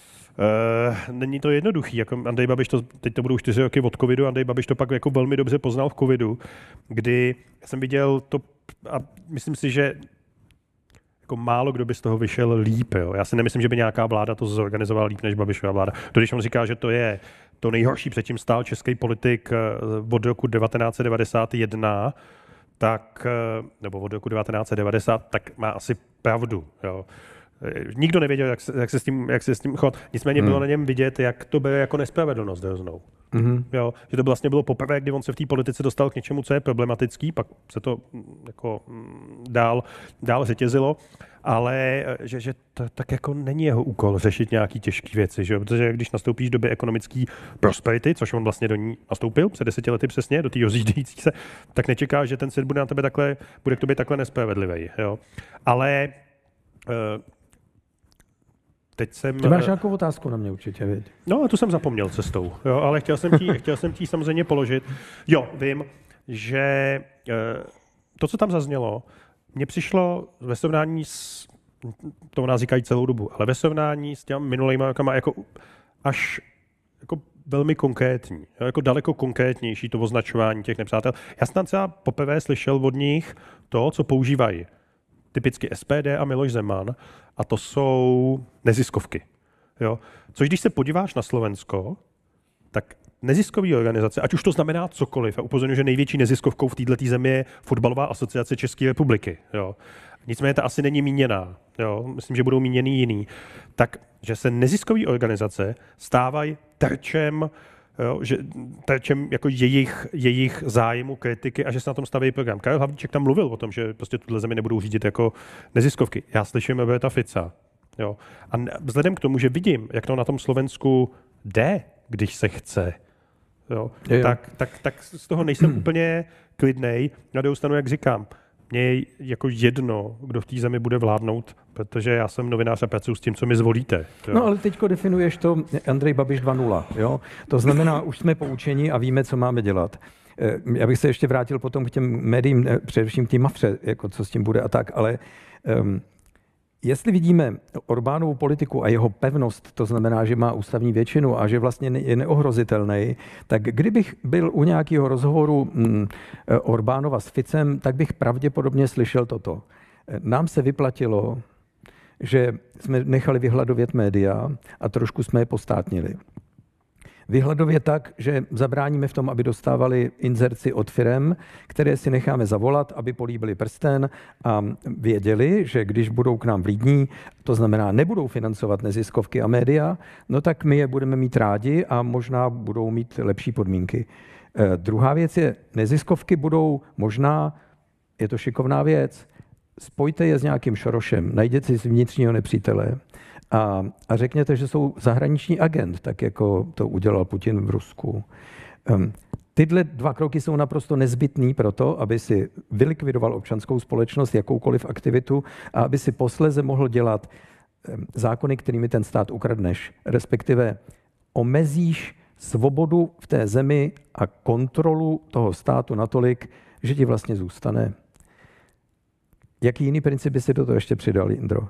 není to jednoduchý. Jako Andrej Babiš, teď to budou 4 roky od covidu, Andrej Babiš to pak jako velmi dobře poznal v covidu, kdy jsem viděl to a myslím si, že jako málo kdo by z toho vyšel líp. Jo. Já si nemyslím, že by nějaká vláda to zorganizovala líp než Babišova vláda. To, když on říká, že to je to nejhorší, předtím stál český politik od roku 1991, tak, nebo od roku 1990, tak má asi pravdu. Jo. Nikdo nevěděl, jak se s tím chovat. Nicméně bylo na něm vidět, jak to bylo jako nespravedlnost hroznou. Jo, že to vlastně bylo poprvé, kdy on se v té politice dostal k něčemu, co je problematický, pak se to jako dál řetězilo, ale že to tak jako není jeho úkol řešit nějaký těžké věci, že? Protože když nastoupíš do doby ekonomické prosperity, což on vlastně do ní nastoupil před 10 lety přesně, do té rozjíždějící se, tak nečeká, že ten svět bude k tobě takhle nespravedlivý. Jo? Ale teď jsem... Ty máš nějakou otázku na mě určitě, viď? No, tu jsem zapomněl cestou, jo, ale chtěl jsem ti samozřejmě položit. Jo, vím, že to, co tam zaznělo, mně přišlo ve srovnání s, to nás říkají celou dobu, ale ve srovnání s těmi minulýma rokama jako až jako velmi konkrétní, jako daleko konkrétnější to označování těch nepřátel. Já jsem třeba poprvé slyšel od nich to, co používají typicky SPD a Miloš Zeman, a to jsou neziskovky. Jo? Což když se podíváš na Slovensko, tak neziskové organizace, ať už to znamená cokoliv, a upozorňuji, že největší neziskovkou v této zemi je Fotbalová asociace České republiky. Jo. Nicméně ta asi není míněná. Jo. Myslím, že budou míněný jiný. Tak, že se neziskové organizace stávají terčem, jo, že terčem jako jejich zájmu, kritiky a že se na tom staví program. Karel Havlíček tam mluvil o tom, že prostě tuhle zemi nebudou řídit jako neziskovky. Já slyším Roberta Fica. Jo. A vzhledem k tomu, že vidím, jak to na tom Slovensku jde, když se chce, jo, tak z toho nejsem úplně klidnej. Na druhou stranu, jak říkám, mně je jako jedno, kdo v té zemi bude vládnout, protože já jsem novinář a pracuji s tím, co mi zvolíte. Jo. No ale teďko definuješ to Andrej Babiš 2.0. Jo? To znamená, už jsme poučeni a víme, co máme dělat. Já bych se ještě vrátil potom k těm médiím, především k té Mafře, jako co s tím bude a tak, ale jestli vidíme Orbánovu politiku a jeho pevnost, to znamená, že má ústavní většinu a že vlastně je neohrozitelný, tak kdybych byl u nějakého rozhovoru Orbánova s Ficem, tak bych pravděpodobně slyšel toto. Nám se vyplatilo, že jsme nechali vyhladovět média a trošku jsme je postátnili. Vyhladovět tak, že zabráníme v tom, aby dostávali inzerci od firem, které si necháme zavolat, aby políbili prsten a věděli, že když budou k nám vlídní, to znamená nebudou financovat neziskovky a média, no tak my je budeme mít rádi a možná budou mít lepší podmínky. Druhá věc je, neziskovky budou možná, je to šikovná věc, spojte je s nějakým Šorošem, najděte si vnitřního nepřítele a řekněte, že jsou zahraniční agent, tak jako to udělal Putin v Rusku. Tyhle dva kroky jsou naprosto nezbytný pro to, aby si vylikvidoval občanskou společnost, jakoukoliv aktivitu a aby si posléze mohl dělat zákony, kterými ten stát ukradneš, respektive omezíš svobodu v té zemi a kontrolu toho státu natolik, že ti vlastně zůstane. Jaký jiný princip by si do toho ještě přidal, Jindro?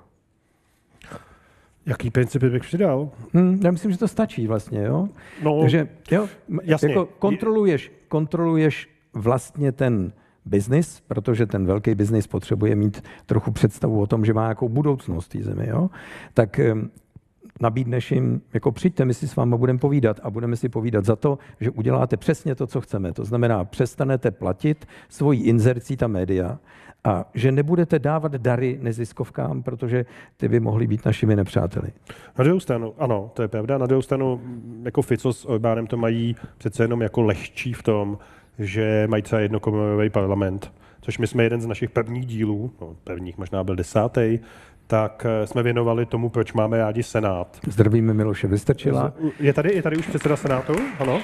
Jaký principy bych přidal? Já myslím, že to stačí vlastně, jo? No, takže jo, jasně. Jako kontroluješ vlastně ten biznis, protože ten velký biznis potřebuje mít trochu představu o tom, že má nějakou budoucnost té zemi, jo? Tak nabídneš jim, jako přijďte, my si s váma budeme povídat a budeme si povídat za to, že uděláte přesně to, co chceme. To znamená, přestanete platit svojí inzercí ta média a že nebudete dávat dary neziskovkám, protože ty by mohly být našimi nepřáteli. Na druhou stranu, ano, to je pravda. Na druhou stranu, jako Fico s Orbánem to mají přece jenom jako lehčí v tom, že mají třeba jednokomorový parlament, což my jsme jeden z našich prvních dílů, no, prvních možná byl 10., tak jsme věnovali tomu, proč máme rádi Senát. Zdravíme Miloše Vystrčila. Je tady už předseda Senátu? Ano.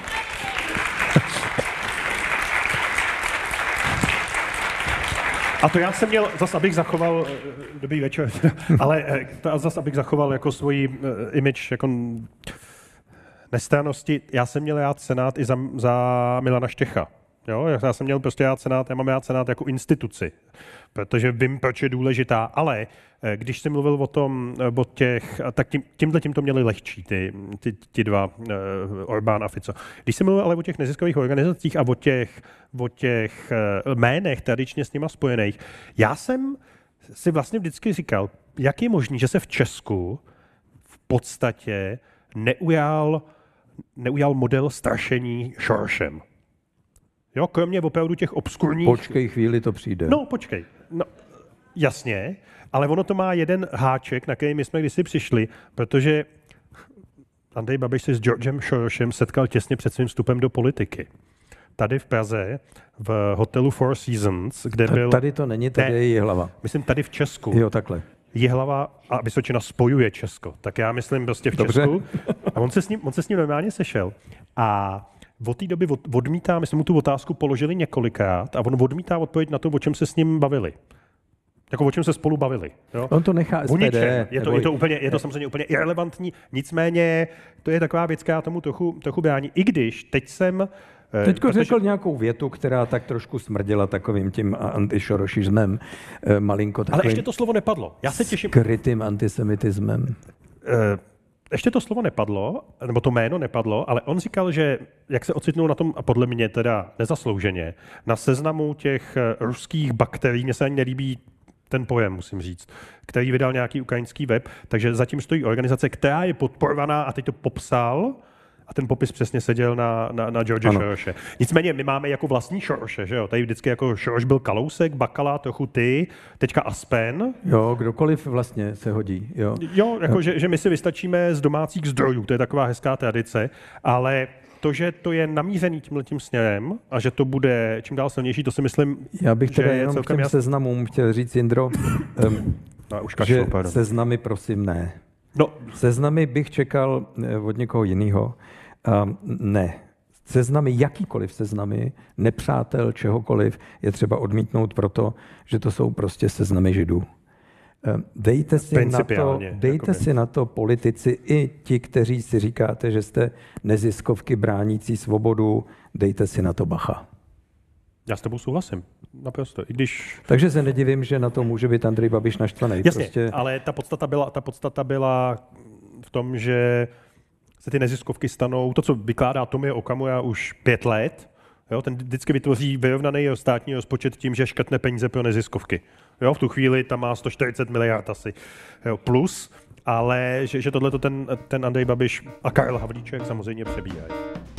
A to já jsem měl, zas abych zachoval, dobrý večer, ale zas abych zachoval jako svoji image jako nestrannosti, já jsem měl rád Senát i za Milana Štěcha. Jo? Já jsem měl prostě rád Senát, já mám rád Senát jako instituci, protože vím, proč je důležitá, ale když jsem mluvil o těch, tak tímhle to měli lehčí, ty dva, Orbán a Fico. Když jsem mluvil ale o těch neziskových organizacích a o těch jménech tradičně s nima spojených, já jsem si vlastně vždycky říkal, jak je možné, že se v Česku v podstatě neujal model strašení Šorošem. Jo, kromě opravdu těch obskurních... Počkej, chvíli to přijde. No, počkej. No, jasně, ale ono to má jeden háček, na který my jsme kdysi přišli, protože Andrej Babiš se s Georgem Šorošem setkal těsně před svým vstupem do politiky. Tady v Praze, v hotelu Four Seasons, kde byl... Tady to není, tady je Jihlava. Myslím, tady v Česku. Jo, takhle. Jihlava a Vysočina spojuje Česko. Tak já myslím prostě v Dobře. Česku. A on se s ním normálně sešel. A od té doby odmítá, my jsme mu tu otázku položili několikrát a on odmítá odpověď na to, o čem se s ním bavili. Jako o čem se spolu bavili. Jo? On to nechá SPD. Je to samozřejmě úplně irrelevantní, nicméně to je taková věc, která tomu trochu brání. I když teď jsem... Teďko řekl nějakou větu, která tak trošku smrděla takovým tím antišorošismem, malinko takovým... Ale ještě to slovo nepadlo. Já se těším... Skrytým antisemitismem. Ještě to slovo nepadlo, nebo to jméno nepadlo, ale on říkal, že jak se ocitnul na tom, a podle mě teda nezaslouženě, na seznamu těch ruských bakterií, mně se ani nelíbí ten pojem, musím říct, který vydal nějaký ukrajinský web, takže zatím stojí organizace, která je podporovaná, a teď to popsal, A ten popis přesně seděl na George Sorose. Nicméně my máme jako vlastní Sorose, že jo? Tady vždycky jako Soros byl Kalousek, Bakala, trochu ty, teďka Aspen. Jo, kdokoliv vlastně se hodí. Jo, jako že my si vystačíme z domácích zdrojů, to je taková hezká tradice, ale to, že to je namířený tímhletím směrem a že to bude čím dál silnější, to si myslím, já bych teda že jenom k těm seznamům chtěl říct, Jindro, že seznamy prosím ne. No. Seznamy bych čekal od někoho jiného. Ne. Seznamy, jakýkoliv seznamy, nepřátel čehokoliv, je třeba odmítnout proto, že to jsou prostě seznamy Židů. Dejte si na to politici i ti, kteří si říkáte, že jste neziskovky bránící svobodu, dejte si na to bacha. Já s tebou souhlasím, naprosto. Takže se nedivím, že na to může být Andrej Babiš naštvaný. Jasně, ale ta podstata byla v tom, že se ty neziskovky stanou, to, co vykládá Tomio Okamura už 5 let, jo, ten vždycky vytvoří vyrovnaný státní rozpočet tím, že škrtne peníze pro neziskovky. Jo, v tu chvíli tam má 140 miliard asi plus, ale že tohleto ten Andrej Babiš a Karel Havlíček samozřejmě přebírají.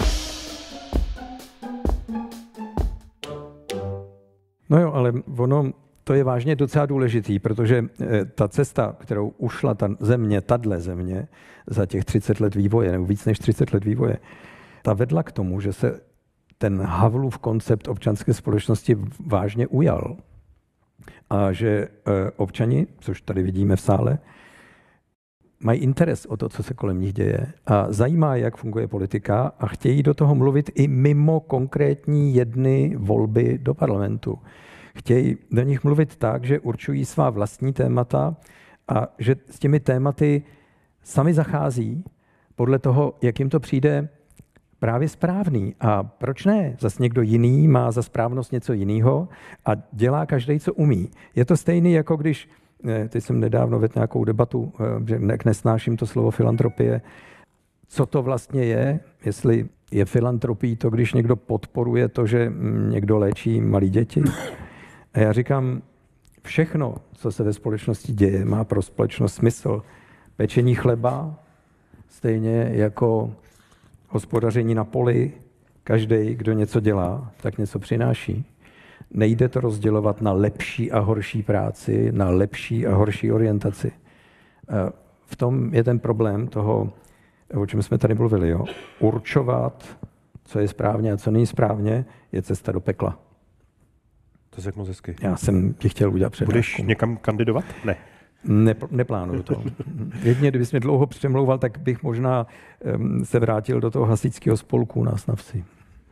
No jo, ale ono, to je vážně docela důležitý, protože ta cesta, kterou ušla tahle země za těch 30 let vývoje, nebo víc než 30 let vývoje, ta vedla k tomu, že se ten Havlův koncept občanské společnosti vážně ujal. A že občani, což tady vidíme v sále, mají interes o to, co se kolem nich děje a zajímá, jak funguje politika a chtějí do toho mluvit i mimo konkrétní jedny volby do parlamentu. Chtějí do nich mluvit tak, že určují svá vlastní témata a že s těmi tématy sami zachází podle toho, jak jim to přijde právě správný. A proč ne? Zas někdo jiný má za správnost něco jiného a dělá každý, co umí. Je to stejný, jako když, teď jsem nedávno vedl nějakou debatu, že nesnáším to slovo filantropie, co to vlastně je, jestli je filantropií to, když někdo podporuje to, že někdo léčí malí děti. A já říkám, všechno, co se ve společnosti děje, má pro společnost smysl. Pečení chleba, stejně jako hospodaření na poli, každý, kdo něco dělá, tak něco přináší. Nejde to rozdělovat na lepší a horší práci, na lepší a horší orientaci. V tom je ten problém toho, o čem jsme tady mluvili. Jo? Určovat, co je správně a co není správně, je cesta do pekla. To je moc hezky. Já jsem ti chtěl udělat přednášku. Budeš někam kandidovat? Ne. Neplánuju to. Jedině, kdybys mě dlouho přemlouval, tak bych možná se vrátil do toho hasičského spolku u nás na vsi.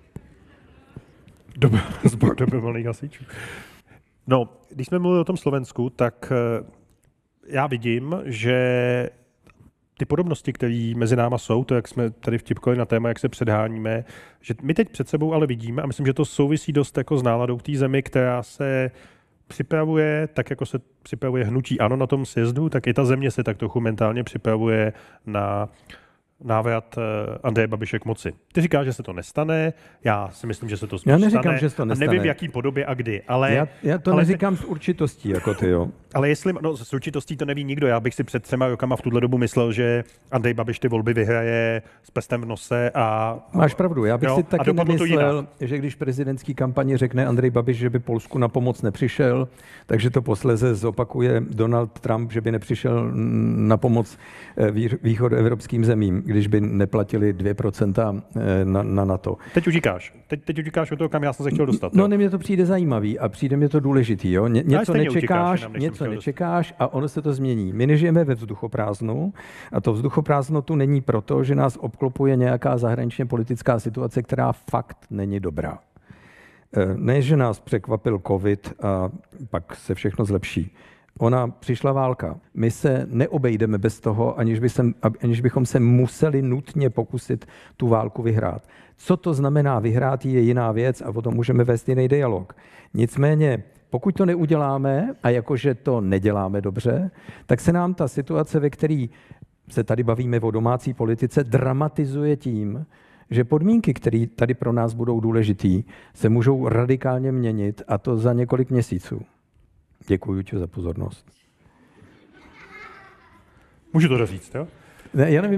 Sbor dobrovolných hasičů. No, když jsme mluvili o tom Slovensku, tak já vidím, že ty podobnosti, které mezi náma jsou, to, jak jsme tady vtipkali na téma, jak se předháníme, že my teď před sebou ale vidíme, a myslím, že to souvisí dost jako s náladou v té zemi, která se připravuje, tak jako se připravuje hnutí ANO na tom sjezdu, tak i ta země se tak trochu mentálně připravuje na návrat Andreje Babiše k moci. Ty říkáš, že se to nestane, já si myslím, že se to stane. Já neříkám, že se to nestane. A nevím, v jaký podobě a kdy. Ale, já to neříkám s určitostí, jako ty, jo. Ale jestli, s určitostí to neví nikdo. Já bych si před 3 rokama v tuhle dobu myslel, že Andrej Babiš ty volby vyhraje s pestem v nose a... Máš pravdu, já bych si taky nemyslel, že když prezidentský kampani řekne Andrej Babiš, že by Polsku na pomoc nepřišel, takže to posléze zopakuje Donald Trump, že by nepřišel na pomoc východoevropským zemím, když by neplatili 2% na NATO. Teď už říkáš o toho, kam já jsem se chtěl dostat. No, mně to přijde zajímavý a přijde mi to důležitý. Jo? Něco nečekáš a ono se to změní. My nežijeme ve vzduchoprázdnu a to vzduchoprázdno tu není proto, že nás obklopuje nějaká zahraničně politická situace, která fakt není dobrá. Ne, že nás překvapil covid a pak se všechno zlepší. Přišla válka. My se neobejdeme bez toho, aniž bychom se museli nutně pokusit tu válku vyhrát. Co to znamená vyhrát, je jiná věc a o tom můžeme vést jiný dialog. Nicméně, pokud to neuděláme a jakože to neděláme dobře, tak se nám ta situace, ve které se tady bavíme o domácí politice, dramatizuje tím, že podmínky, které tady pro nás budou důležitý, se můžou radikálně měnit a to za několik měsíců. Děkuji ti za pozornost. Můžu to doříct, jo? Ne, já nevím co.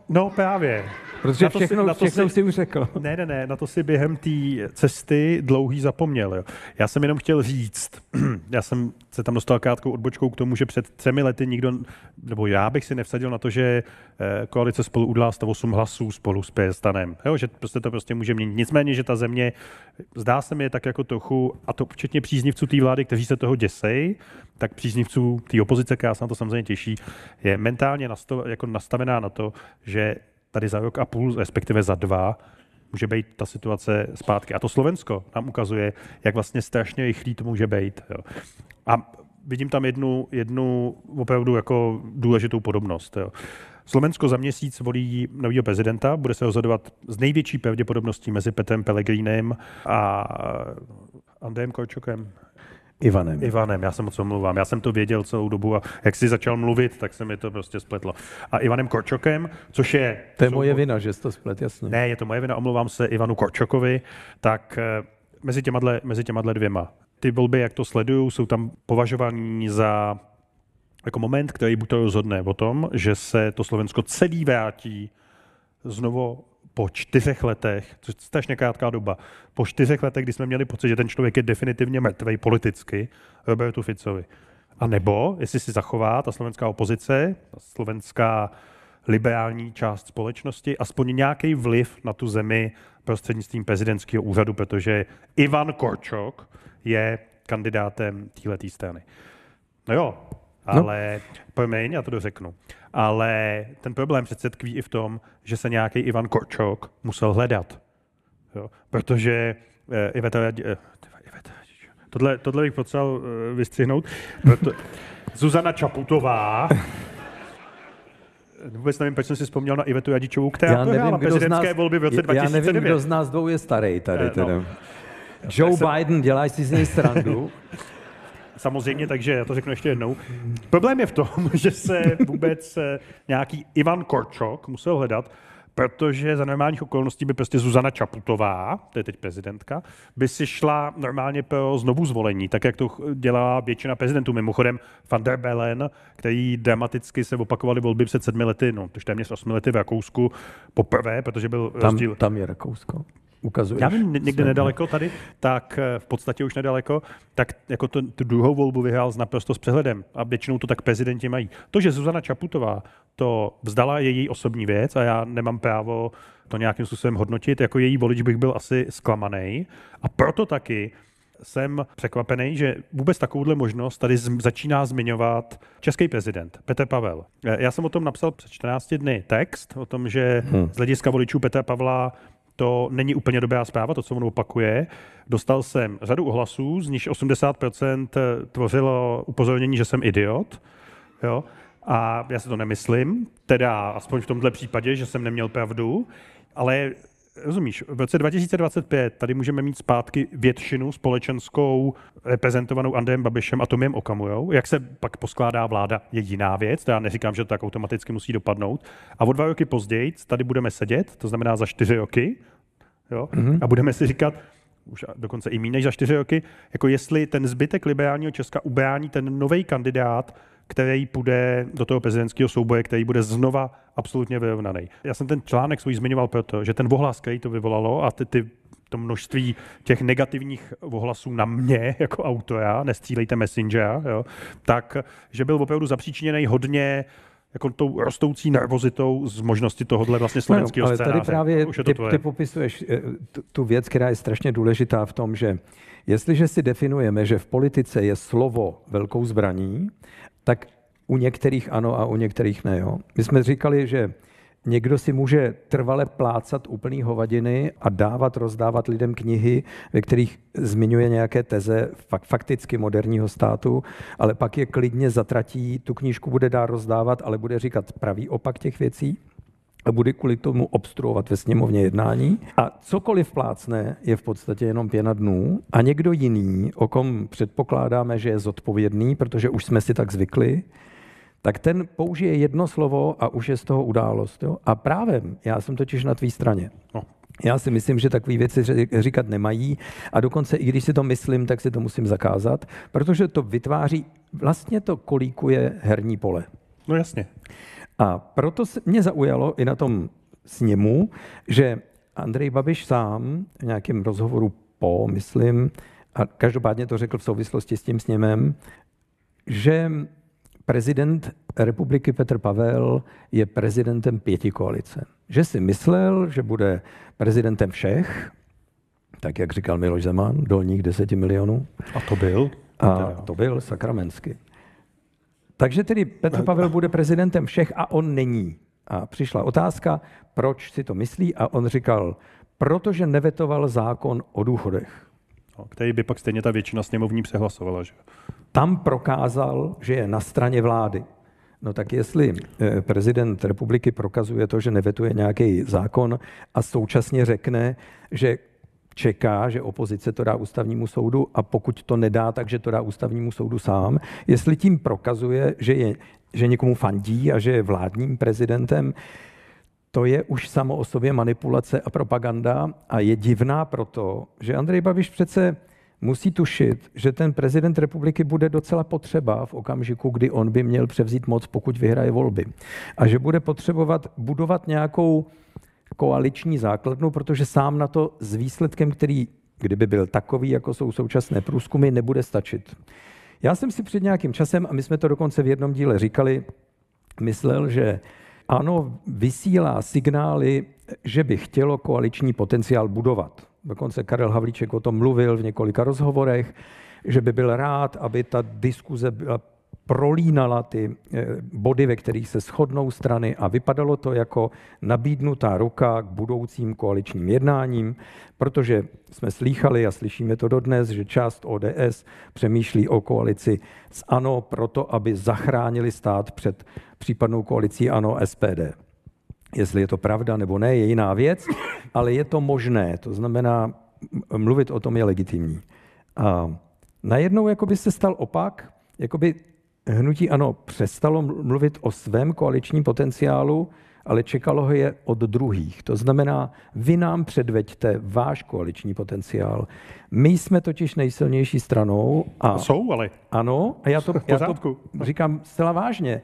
No právě. Protože všechno si už řekl. Ne, na to si během té cesty dlouhý zapomněl. Jo. Já jsem jenom chtěl říct, já jsem se tam dostal krátkou odbočkou k tomu, že před 3 lety nikdo, nebo já bych si nevsadil na to, že koalice Spolu udělá 108 hlasů spolu s PSTANem. Jo, že to prostě může měnit. Nicméně, že ta země, zdá se mi tak jako trochu, a to včetně příznivců té vlády, kteří se toho děsejí, tak příznivců té opozice, která se na to samozřejmě těší, je mentálně nastavená na to, že tady za rok a půl, respektive za 2, může být ta situace zpátky. A to Slovensko nám ukazuje, jak vlastně strašně rychlý to může být. Jo. A vidím tam jednu opravdu jako důležitou podobnost. Jo. Slovensko za měsíc volí nového prezidenta, bude se rozhodovat s největší pravděpodobností mezi Petrem Pellegrinem a Andrejem Korčokem. Ivanem, já se moc omlouvám. Já jsem to věděl celou dobu a jak jsi začal mluvit, tak se mi to prostě spletlo. A Ivanem Korčokem, což je... To je moje vina, že jsi to splet, jasně. Ne, je to moje vina, omlouvám se Ivanu Korčokovi, tak mezi těma dvěma. Ty volby, jak to sleduju, jsou tam považovaný za jako moment, který buď to rozhodne o tom, že se to Slovensko celý vrátí znovu po 4 letech, což je strašně krátká doba, po 4 letech, kdy jsme měli pocit, že ten člověk je definitivně mrtvej politicky, Robertu Ficovi. A nebo, jestli si zachová ta slovenská opozice, ta slovenská liberální část společnosti, aspoň nějaký vliv na tu zemi prostřednictvím prezidentského úřadu, protože Ivan Korčok je kandidátem téhletý strany. No jo, ale promiň, já to dořeknu. Ale ten problém přece tkví i v tom, že se nějaký Ivan Korčok musel hledat. Jo? Protože tohle bych potřeboval vystřihnout. Zuzana Čaputová, vůbec nevím, proč jsem si vzpomněl na Ivetu Radičovou, která prohrála prezidentské volby v roce 2009. Já nevím, kdo z nás dvou je starý tady. No. Joe Biden, děláš si z něj srandu. Samozřejmě, takže já to řeknu ještě jednou. Problém je v tom, že se vůbec nějaký Ivan Korčok musel hledat, protože za normálních okolností by prostě Zuzana Čaputová, to je teď prezidentka, by si šla normálně pro znovu zvolení, tak jak to dělá většina prezidentů. Mimochodem Van der Bellen, který dramaticky se opakovaly volby před 7 lety, no tož téměř 8 lety v Rakousku poprvé, protože byl rozdíl. Tam je Rakousko. Ukazuješ. Já vím, někde nedaleko tady, tak v podstatě už nedaleko, tak jako tu druhou volbu vyhrál s naprosto s přehledem a většinou to tak prezidenti mají. To, že Zuzana Čaputová to vzdala, je její osobní věc a já nemám právo to nějakým způsobem hodnotit, jako její volič bych byl asi zklamaný a proto taky jsem překvapený, že vůbec takovouhle možnost tady začíná zmiňovat český prezident Petr Pavel. Já jsem o tom napsal před 14 dny text, o tom, že z hlediska voličů Petra Pavla to není úplně dobrá zpráva, to, co on opakuje. Dostal jsem řadu ohlasů, z nich 80% tvořilo upozornění, že jsem idiot. Jo? A já si to nemyslím, teda aspoň v tomhle případě, že jsem neměl pravdu, ale rozumíš, v roce 2025 tady můžeme mít zpátky většinu společenskou reprezentovanou Andrejem Babišem a Tomiem Okamurou. Jak se pak poskládá vláda, je jiná věc, to já neříkám, že to tak automaticky musí dopadnout. A o 2 roky později tady budeme sedět, to znamená za 4 roky, jo? A budeme si říkat, už dokonce i méně než za 4 roky, jako jestli ten zbytek liberálního Česka ubrání ten nový kandidát, který půjde do toho prezidentského souboje, který bude znova absolutně vyrovnaný. Já jsem ten článek svůj zmiňoval proto, že ten ohlas, který to vyvolalo a to množství těch negativních ohlasů na mě jako autora, nestřílejte Messengera, jo, tak, že byl opravdu zapříčiněný hodně jako tou rostoucí nervozitou z možnosti tohohle vlastně slovenského scénáře. Ale tady právě ty popisuješ tu věc, která je strašně důležitá v tom, že jestliže si definujeme, že v politice je slovo velkou zbraní, tak u některých ano a u některých ne. Jo. My jsme říkali, že někdo si může trvale plácat úplný hovadiny a rozdávat lidem knihy, ve kterých zmiňuje nějaké teze fakticky moderního státu, ale pak je klidně zatratí, tu knížku bude dál rozdávat, ale bude říkat pravý opak těch věcí a bude kvůli tomu obstruovat ve sněmovně jednání. A cokoliv plácne, je v podstatě jenom pěna dnů a někdo jiný, o kom předpokládáme, že je zodpovědný, protože už jsme si tak zvykli, tak ten použije jedno slovo a už je z toho událost. Jo? A právem, já jsem totiž na tvý straně. Já si myslím, že takové věci říkat nemají a dokonce i když si to myslím, tak si to musím zakázat, protože to vytváří, vlastně to kolíkuje herní pole. No jasně. A proto mě zaujalo i na tom sněmu, že Andrej Babiš sám v nějakém rozhovoru myslím, a každopádně to řekl v souvislosti s tím sněmem, že prezident republiky Petr Pavel je prezidentem pětikoalice. Že si myslel, že bude prezidentem všech, tak jak říkal Miloš Zeman, dolních 10 milionů. A to byl? A to byl sakramensky. Takže tedy Petr Pavel bude prezidentem všech a on není. A přišla otázka, proč si to myslí, a on říkal, protože nevetoval zákon o důchodech. Který by pak stejně ta většina sněmovní přehlasovala, že? Tam prokázal, že je na straně vlády. No tak jestli prezident republiky prokazuje to, že nevetuje nějaký zákon a současně řekne, že čeká, že opozice to dá ústavnímu soudu a pokud to nedá, takže to dá ústavnímu soudu sám, jestli tím prokazuje, že někomu fandí a že je vládním prezidentem, to je už samo o sobě manipulace a propaganda a je divná proto, že Andrej Babiš přece musí tušit, že ten prezident republiky bude docela potřeba v okamžiku, kdy on by měl převzít moc, pokud vyhraje volby. A že bude potřebovat budovat nějakou koaliční základnu, protože sám na to s výsledkem, který, kdyby byl takový, jako jsou současné průzkumy, nebude stačit. Já jsem si před nějakým časem, a my jsme to dokonce v jednom díle říkali, myslel, že ANO vysílá signály, že by chtělo koaliční potenciál budovat. Dokonce Karel Havlíček o tom mluvil v několika rozhovorech, že by byl rád, aby ta diskuze prolínala ty body, ve kterých se shodnou strany a vypadalo to jako nabídnutá ruka k budoucím koaličním jednáním, protože jsme slýchali a slyšíme to dodnes, že část ODS přemýšlí o koalici s ANO proto, aby zachránili stát před případnou koalicí ANO SPD. Jestli je to pravda nebo ne, je jiná věc, ale je to možné, to znamená, mluvit o tom je legitimní. A najednou jakoby se stal opak, jakoby hnutí ANO přestalo mluvit o svém koaličním potenciálu, ale čekalo ho je od druhých. To znamená, vy nám předveďte váš koaliční potenciál. My jsme totiž nejsilnější stranou. A jsou, ale. Ano, a já to říkám zcela vážně.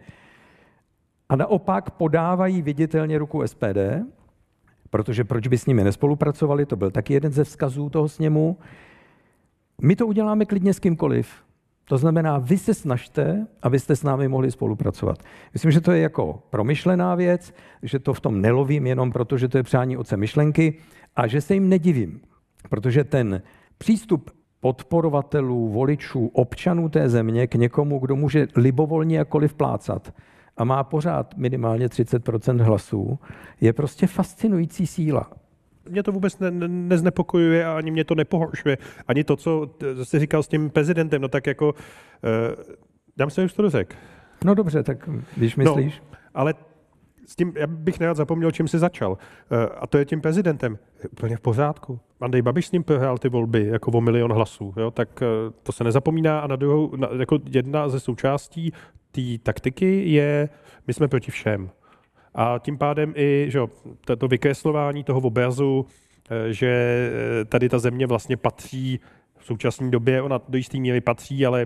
A naopak podávají viditelně ruku SPD, protože proč by s nimi nespolupracovali, to byl taky jeden ze vzkazů toho sněmu. My to uděláme klidně s kýmkoliv. To znamená, vy se snažte, abyste s námi mohli spolupracovat. Myslím, že to je jako promyšlená věc, že to v tom nelovím jenom proto, že to je přání otce myšlenky a že se jim nedivím, protože ten přístup podporovatelů, voličů, občanů té země k někomu, kdo může libovolně jakkoliv plácat a má pořád minimálně 30% hlasů, je prostě fascinující síla. Mě to vůbec neznepokojuje a ani mě to nepohoršuje. Ani to, co jsi říkal s tím prezidentem, no tak jako, dám se už to řekl. No dobře, tak když myslíš. No, ale s tím, já bych nerad zapomněl, čím jsi začal. A to je tím prezidentem. Je úplně v pořádku. Andrej Babiš s ním prohrál ty volby jako o 1 milion hlasů. Jo? Tak to se nezapomíná a na druhou, jako jedna ze součástí té taktiky je, my jsme proti všem. A tím pádem i že to vykreslování toho obrazu, že tady ta země vlastně patří v současné době, ona do jisté míry patří, ale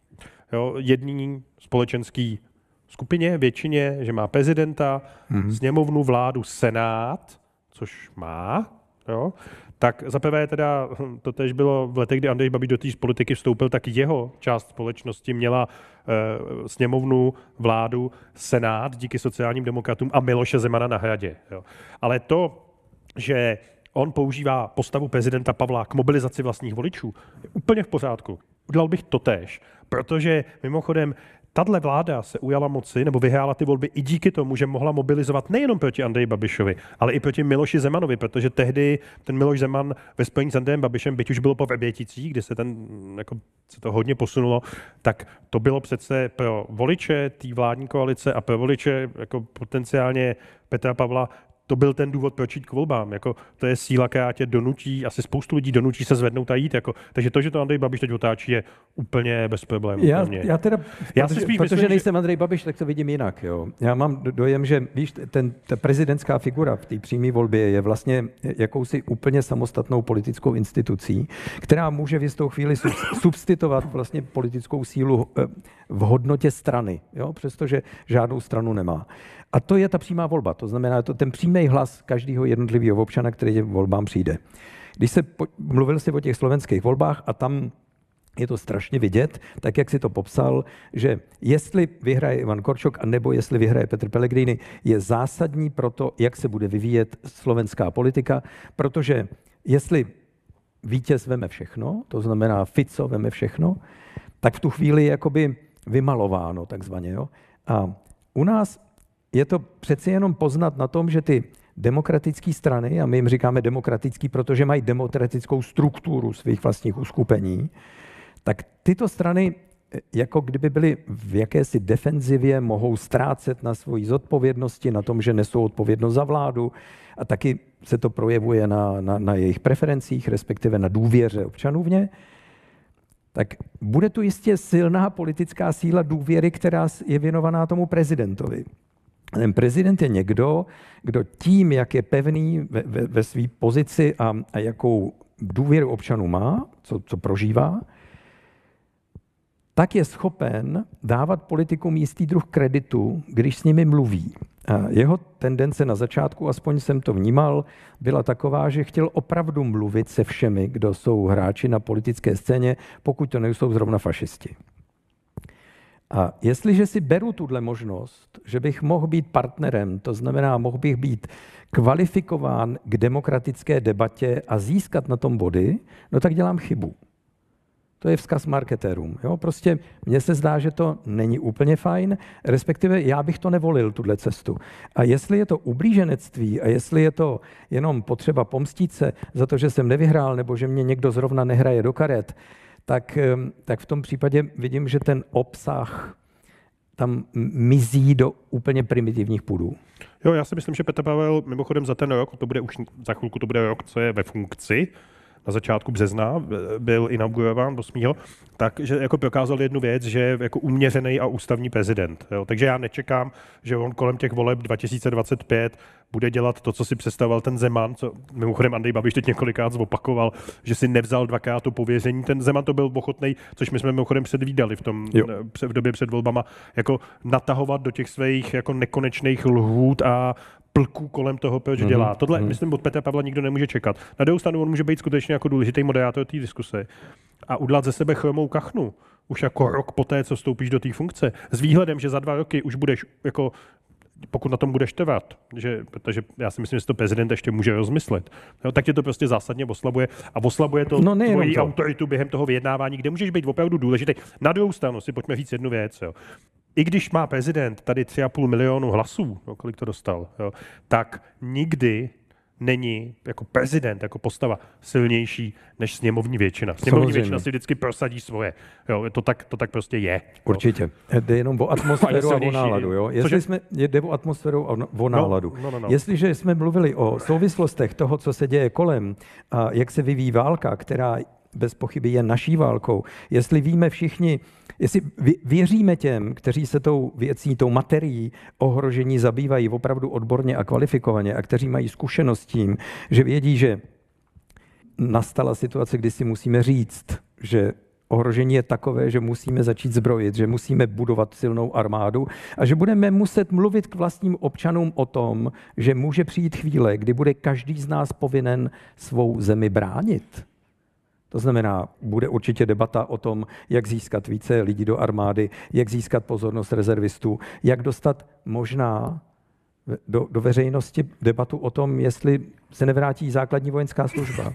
jedný společenský skupině, většině, že má prezidenta, sněmovnu, vládu, senát, což má, jo, tak zaprvé teda, to tež bylo v letech, kdy Andrej Babiš do té politiky vstoupil, tak jeho část společnosti měla sněmovnu, vládu, senát díky sociálním demokratům a Miloše Zemana na hradě. Jo. Ale to, že on používá postavu prezidenta Pavla k mobilizaci vlastních voličů, je úplně v pořádku. Udělal bych to též, protože mimochodem tahle vláda se ujala moci nebo vyhrála ty volby i díky tomu, že mohla mobilizovat nejenom proti Andreji Babišovi, ale i proti Miloši Zemanovi, protože tehdy ten Miloš Zeman ve spojení s Andrejem Babišem, byť už bylo po Vrběticích, kdy se se to hodně posunulo, tak to bylo přece pro voliče té vládní koalice a pro voliče jako potenciálně Petra Pavla to byl ten důvod, proč jít k volbám. Jako, to je síla, která tě donutí, asi spoustu lidí donutí se zvednout a jít. Jako. Takže to, že to Andrej Babiš teď otáčí, je úplně bez problémů. Protože nejsem Andrej Babiš, tak to vidím jinak. Jo. Já mám dojem, že víš, ta prezidentská figura v té přímé volbě je vlastně jakousi úplně samostatnou politickou institucí, která může v jistou chvíli substituovat vlastně politickou sílu v hodnotě strany, jo, přestože žádnou stranu nemá. A to je ta přímá volba, to znamená to ten přímý hlas každého jednotlivého občana, který těm volbám přijde. Když se mluvil si o těch slovenských volbách a tam je to strašně vidět, tak jak si to popsal, že jestli vyhraje Ivan Korčok a nebo jestli vyhraje Petr Pellegrini, je zásadní pro to, jak se bude vyvíjet slovenská politika, protože jestli vítěz veme všechno, to znamená Fico veme všechno, tak v tu chvíli je jakoby vymalováno takzvaně. Jo? A u nás je to přeci jenom poznat na tom, že ty demokratické strany, a my jim říkáme demokratický, protože mají demokratickou strukturu svých vlastních uskupení, tak tyto strany, jako kdyby byly v jakési defenzivě, mohou ztrácet na svojí zodpovědnosti, na tom, že nesou odpovědnost za vládu a taky se to projevuje na jejich preferencích, respektive na důvěře občanů v ně. Tak bude tu jistě silná politická síla důvěry, která je věnovaná tomu prezidentovi. Ten prezident je někdo, kdo tím, jak je pevný ve své pozici a jakou důvěru občanů má, co prožívá, tak je schopen dávat politikům jistý druh kreditu, když s nimi mluví. A jeho tendence na začátku, aspoň jsem to vnímal, byla taková, že chtěl opravdu mluvit se všemi, kdo jsou hráči na politické scéně, pokud to nejsou zrovna fašisti. A jestliže si beru tuhle možnost, že bych mohl být partnerem, to znamená, mohl bych být kvalifikován k demokratické debatě a získat na tom body, no tak dělám chybu. To je vzkaz marketérům. Jo? Prostě mně se zdá, že to není úplně fajn, respektive já bych to nevolil, tuhle cestu. A jestli je to ublíženectví a jestli je to jenom potřeba pomstít se za to, že jsem nevyhrál nebo že mě někdo zrovna nehraje do karet, tak v tom případě vidím, že ten obsah tam mizí do úplně primitivních půdů. Jo, já si myslím, že Petr Pavel mimochodem za ten rok, to bude už za chvilku, to bude rok, co je ve funkci, na začátku března byl inaugurován 8. takže jako prokázal jednu věc, že je jako uměřený a ústavní prezident. Jo. Takže já nečekám, že on kolem těch voleb 2025 bude dělat to, co si představoval ten Zeman, co mimochodem Andrej Babiš teď několikrát zopakoval, že si nevzal dvakrát to pověření. Ten Zeman to byl ochotnej, což my jsme mimochodem předvídali v době před volbama, jako natahovat do těch svých jako nekonečných lhůt a plků kolem toho, proč dělá. Tohle, myslím, od Petra Pavla nikdo nemůže čekat. Na druhou stranu on může být skutečně jako důležitý moderátor té diskuse a udělat ze sebe chromou kachnu. Už jako rok poté, co vstoupíš do té funkce. S výhledem, že za 2 roky už budeš jako pokud na tom budeš trvat, protože já si myslím, že to prezident ještě může rozmyslet, no, tak tě to prostě zásadně oslabuje a oslabuje to tvoji autoritu během toho vyjednávání, kde můžeš být opravdu důležitý. Na druhou stranu si pojďme říct jednu věc. Jo. I když má prezident tady 3,5 milionu hlasů, no, kolik to dostal, jo, tak nikdy není jako prezident, jako postava silnější než sněmovní většina. Sněmovní většina si vždycky prosadí svoje. Jo, to tak prostě je. Určitě. Jde jenom o atmosféru a o náladu. Jo? Jde o atmosféru a o náladu. No. Jestliže jsme mluvili o souvislostech toho, co se děje kolem a jak se vyvíjí válka, která bez pochyby je naší válkou, jestli víme všichni, jestli věříme těm, kteří se tou věcí, tou materií ohrožení zabývají opravdu odborně a kvalifikovaně a kteří mají zkušenost tím, že vědí, že nastala situace, kdy si musíme říct, že ohrožení je takové, že musíme začít zbrojit, že musíme budovat silnou armádu a že budeme muset mluvit k vlastním občanům o tom, že může přijít chvíle, kdy bude každý z nás povinen svou zemi bránit. To znamená, bude určitě debata o tom, jak získat více lidí do armády, jak získat pozornost rezervistů, jak dostat možná do veřejnosti debatu o tom, jestli se nevrátí základní vojenská služba.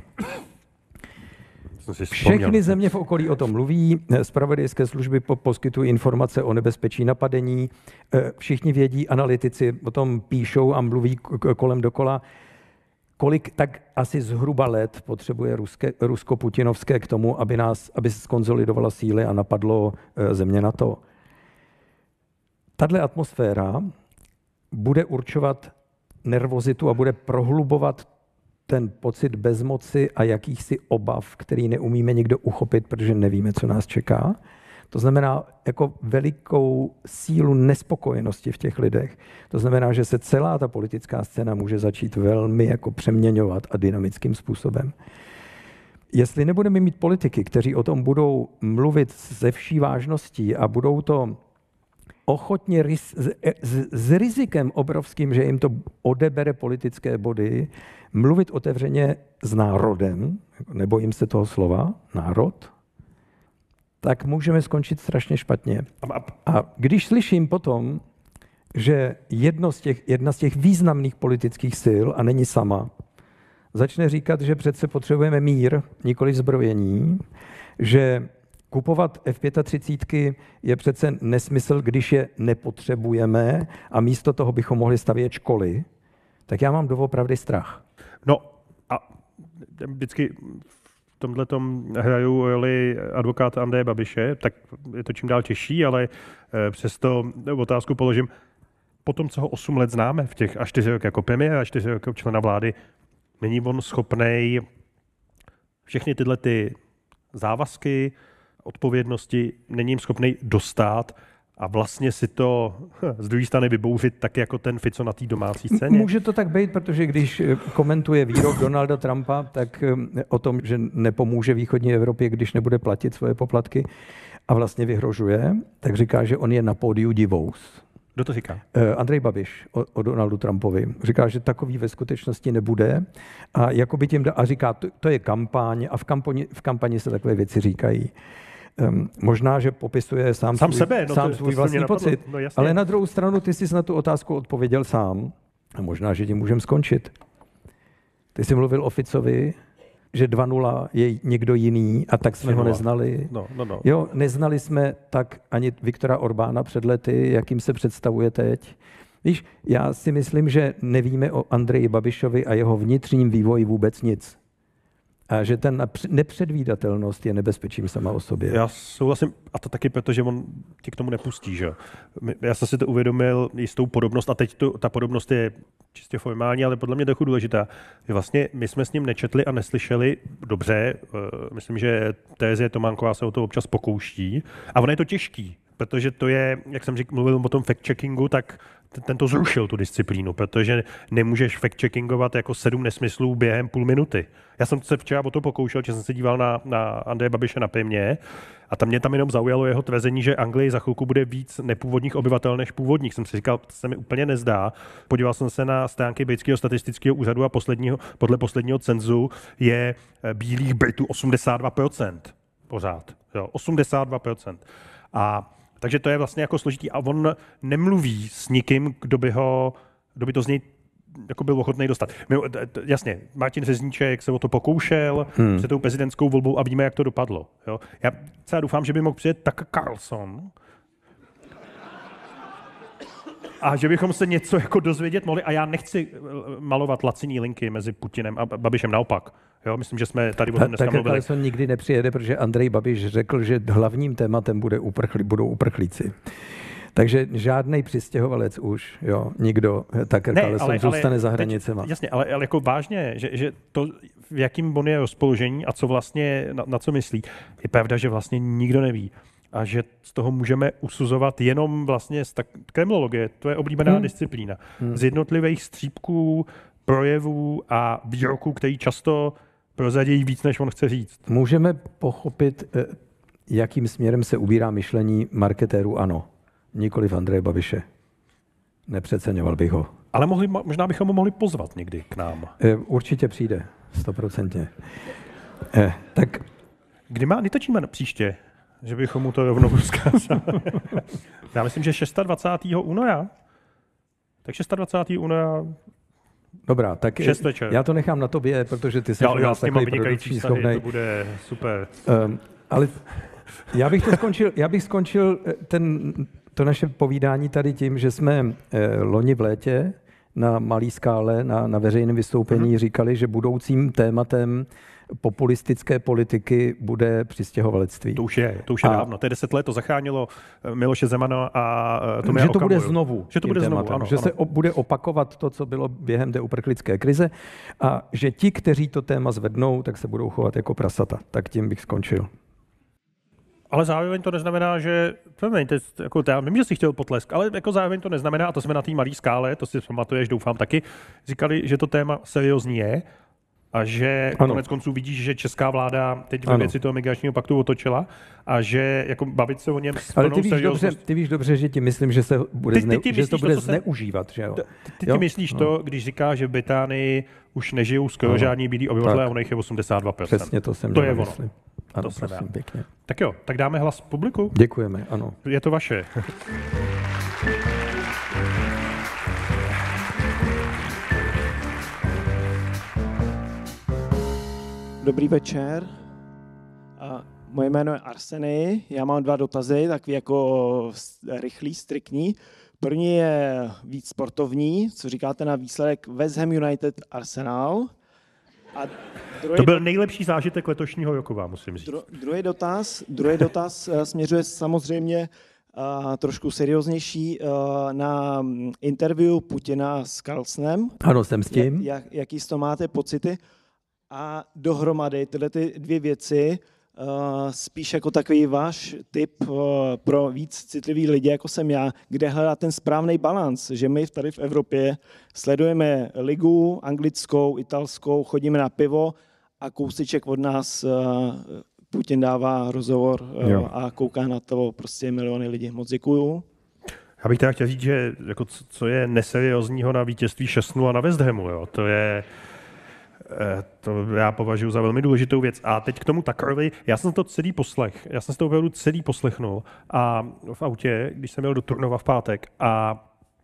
Všechny země v okolí o tom mluví, zpravodajské služby poskytují informace o nebezpečí napadení, všichni vědí, analytici o tom píšou a mluví kolem dokola. Kolik tak asi zhruba let potřebuje rusko-putinovské k tomu, aby se skonzolidovala síly a napadlo země NATO. Tahle atmosféra bude určovat nervozitu a bude prohlubovat ten pocit bezmoci a jakýchsi obav, který neumíme nikdo uchopit, protože nevíme, co nás čeká. To znamená jako velikou sílu nespokojenosti v těch lidech. To znamená, že se celá ta politická scéna může začít velmi jako přeměňovat a dynamickým způsobem. Jestli nebudeme mít politiky, kteří o tom budou mluvit se vší vážností a budou to ochotně s rizikem obrovským, že jim to odebere politické body, mluvit otevřeně s národem, nebojím se toho slova, národ, tak můžeme skončit strašně špatně. A když slyším potom, že jedna z těch významných politických sil, a není sama, začne říkat, že přece potřebujeme mír, nikoli zbrojení, že kupovat F-35 je přece nesmysl, když je nepotřebujeme a místo toho bychom mohli stavět školy, tak já mám doopravdy strach. No a vždycky v tomhletom hraju roli advokáta Andreje Babiše, tak je to čím dál těžší, ale přesto otázku položím. Po tom, co ho 8 let známe v těch a 4 roky jako premiér a 4 roky jako člena vlády, není on schopnej všechny tyhle ty závazky, odpovědnosti, není jim schopnej dostat a vlastně si to z druhé strany vybouřit tak jako ten Fico na té domácí scéně? Může to tak být, protože když komentuje výrok Donalda Trumpa, tak o tom, že nepomůže východní Evropě, když nebude platit svoje poplatky a vlastně vyhrožuje, tak říká, že on je na pódiu divous. Kdo to říká? Andrej Babiš o Donaldu Trumpovi. Říká, že takový ve skutečnosti nebude a jakoby tím a říká, to je kampaň a v kampani se takové věci říkají. Možná, že popisuje sám svůj vlastní pocit, no, ale na druhou stranu ty jsi na tu otázku odpověděl sám a možná, že tím můžeme skončit. Ty jsi mluvil o Ficovi, že 2.0 je někdo jiný a tak jsme ho neznali. No. Jo, neznali jsme tak ani Viktora Orbána před lety, jakým se představuje teď. Víš, já si myslím, že nevíme o Andreji Babišovi a jeho vnitřním vývoji vůbec nic. A že ten nepředvídatelnost je nebezpečím sama o sobě. Já souhlasím, a to taky proto, že on ti k tomu nepustí. Že? Já jsem si to uvědomil jistou podobnost, a teď ta podobnost je čistě formální, ale podle mě trochu důležitá. Vlastně my jsme s ním nečetli a neslyšeli dobře. Myslím, že Terezie Tománková se o to občas pokouší. A ono je to těžký, protože to je, jak jsem mluvil o tom fact-checkingu, tak ten to zrušil, tu disciplínu, protože nemůžeš fact-checkingovat jako 7 nesmyslů během půl minuty. Já jsem se včera o to pokoušel, že jsem se díval na Andreje Babiše na Primě a mě tam jenom zaujalo jeho tvrzení, že Anglii za chvilku bude víc nepůvodních obyvatel než původních. Jsem si říkal, to se mi úplně nezdá. Podíval jsem se na stránky britského statistického úřadu a podle posledního cenzu je bílých Britů 82%. Pořád. Jo, 82%. Takže to je vlastně jako složitý a on nemluví s nikým, kdo by to z něj jako byl ochotný dostat. Jasně, Martin Řezníček se o to pokoušel před tou prezidentskou volbou a víme, jak to dopadlo. Jo? Já celá doufám, že by mohl přijet Tucker Carlson a že bychom se něco jako dozvědět mohli a já nechci malovat laciný linky mezi Putinem a Babišem, naopak. Jo, myslím, že jsme tady o tom dneska mluvili. Carlson nikdy nepřijede, protože Andrej Babiš řekl, že hlavním tématem budou uprchlíci. Takže žádnej přistěhovalec už, jo, nikdo, Tucker Carlson zůstane za hranicema. Jasně, ale jako vážně, že to, v jakým on je rozpoložení a co vlastně, na co myslí, je pravda, že vlastně nikdo neví. A že z toho můžeme usuzovat jenom vlastně z kremlologie, to je oblíbená disciplína. Z jednotlivých střípků, projevů a výroků, který často prozradí víc, než on chce říct. Můžeme pochopit, jakým směrem se ubírá myšlení marketérů ANO, nikoliv Andreje Babiše. Nepřeceňoval bych ho. Ale možná bychom ho mohli pozvat někdy k nám. Určitě přijde, 100%. Tak kdy netočíme příště? Že bychom mu to rovnou vzkázali. Já myslím, že 26. února. Tak 26. února. Dobrá, tak já to nechám na tobě, protože ty jsi takový produkční schopnej. To bude super. Ale já bych skončil to naše povídání tady tím, že jsme loni v létě na malé skále, na veřejném vystoupení říkali, že budoucím tématem populistické politiky bude přistěhovalectví. To už je dávno. To je 10 let, to zachránilo Miloše Zemana a Tomia Že to Okamuru. bude znovu. Že to bude znovu, ano, že se bude opakovat to, co bylo během té uprchlické krize a že ti, kteří to téma zvednou, tak se budou chovat jako prasata. Tak tím bych skončil. Ale zároveň to neznamená, že, jako já vím, že jsi chtěl potlesk, ale jako zároveň to neznamená, a to jsme na té malé skále, to si pamatuješ, doufám taky, říkali, že to téma seriózní je a že konec konců vidíš, že česká vláda teď ve věci toho migračního paktu otočila a že jako bavit se o něm s plnou seriózností. Ty víš dobře, že ti myslím, že se bude zneužívat. Že jo? Ty myslíš to, když říkáš, že v Británii už nežijou skoro žádní bílí obyvatelé a ono jich je 82%. Přesně to jsem měl na mysli. Ano, to prosím, pěkně. Tak jo, tak dáme hlas publiku? Děkujeme, ano. Je to vaše. Dobrý večer. Moje jméno je Arseny, já mám 2 dotazy, takový jako rychlý, striktní. První je víc sportovní, co říkáte na výsledek West Ham United Arsenal. A to byl nejlepší zážitek letošního roku, vám musím říct. Druhý dotaz směřuje samozřejmě trošku serióznější na interview Putina s Carlsonem. Ano, jsem s tím. Jaký z toho máte pocity? A dohromady tyhle ty 2 věci spíš jako takový váš tip pro víc citlivý lidi, jako jsem já, kde hledat ten správný balans, že my tady v Evropě sledujeme ligu anglickou, italskou, chodíme na pivo a kousíček od nás Putin dává rozhovor a kouká na to prostě miliony lidí. Moc děkuju. Já bych teda chtěl říct, že jako co je neseriózního na vítězství 6-0 na West Hamu, jo? To já považuji za velmi důležitou věc. A teď k tomu Tuckerovi, já jsem to opravdu celý poslechnul a v autě, když jsem jel do Turnova v pátek a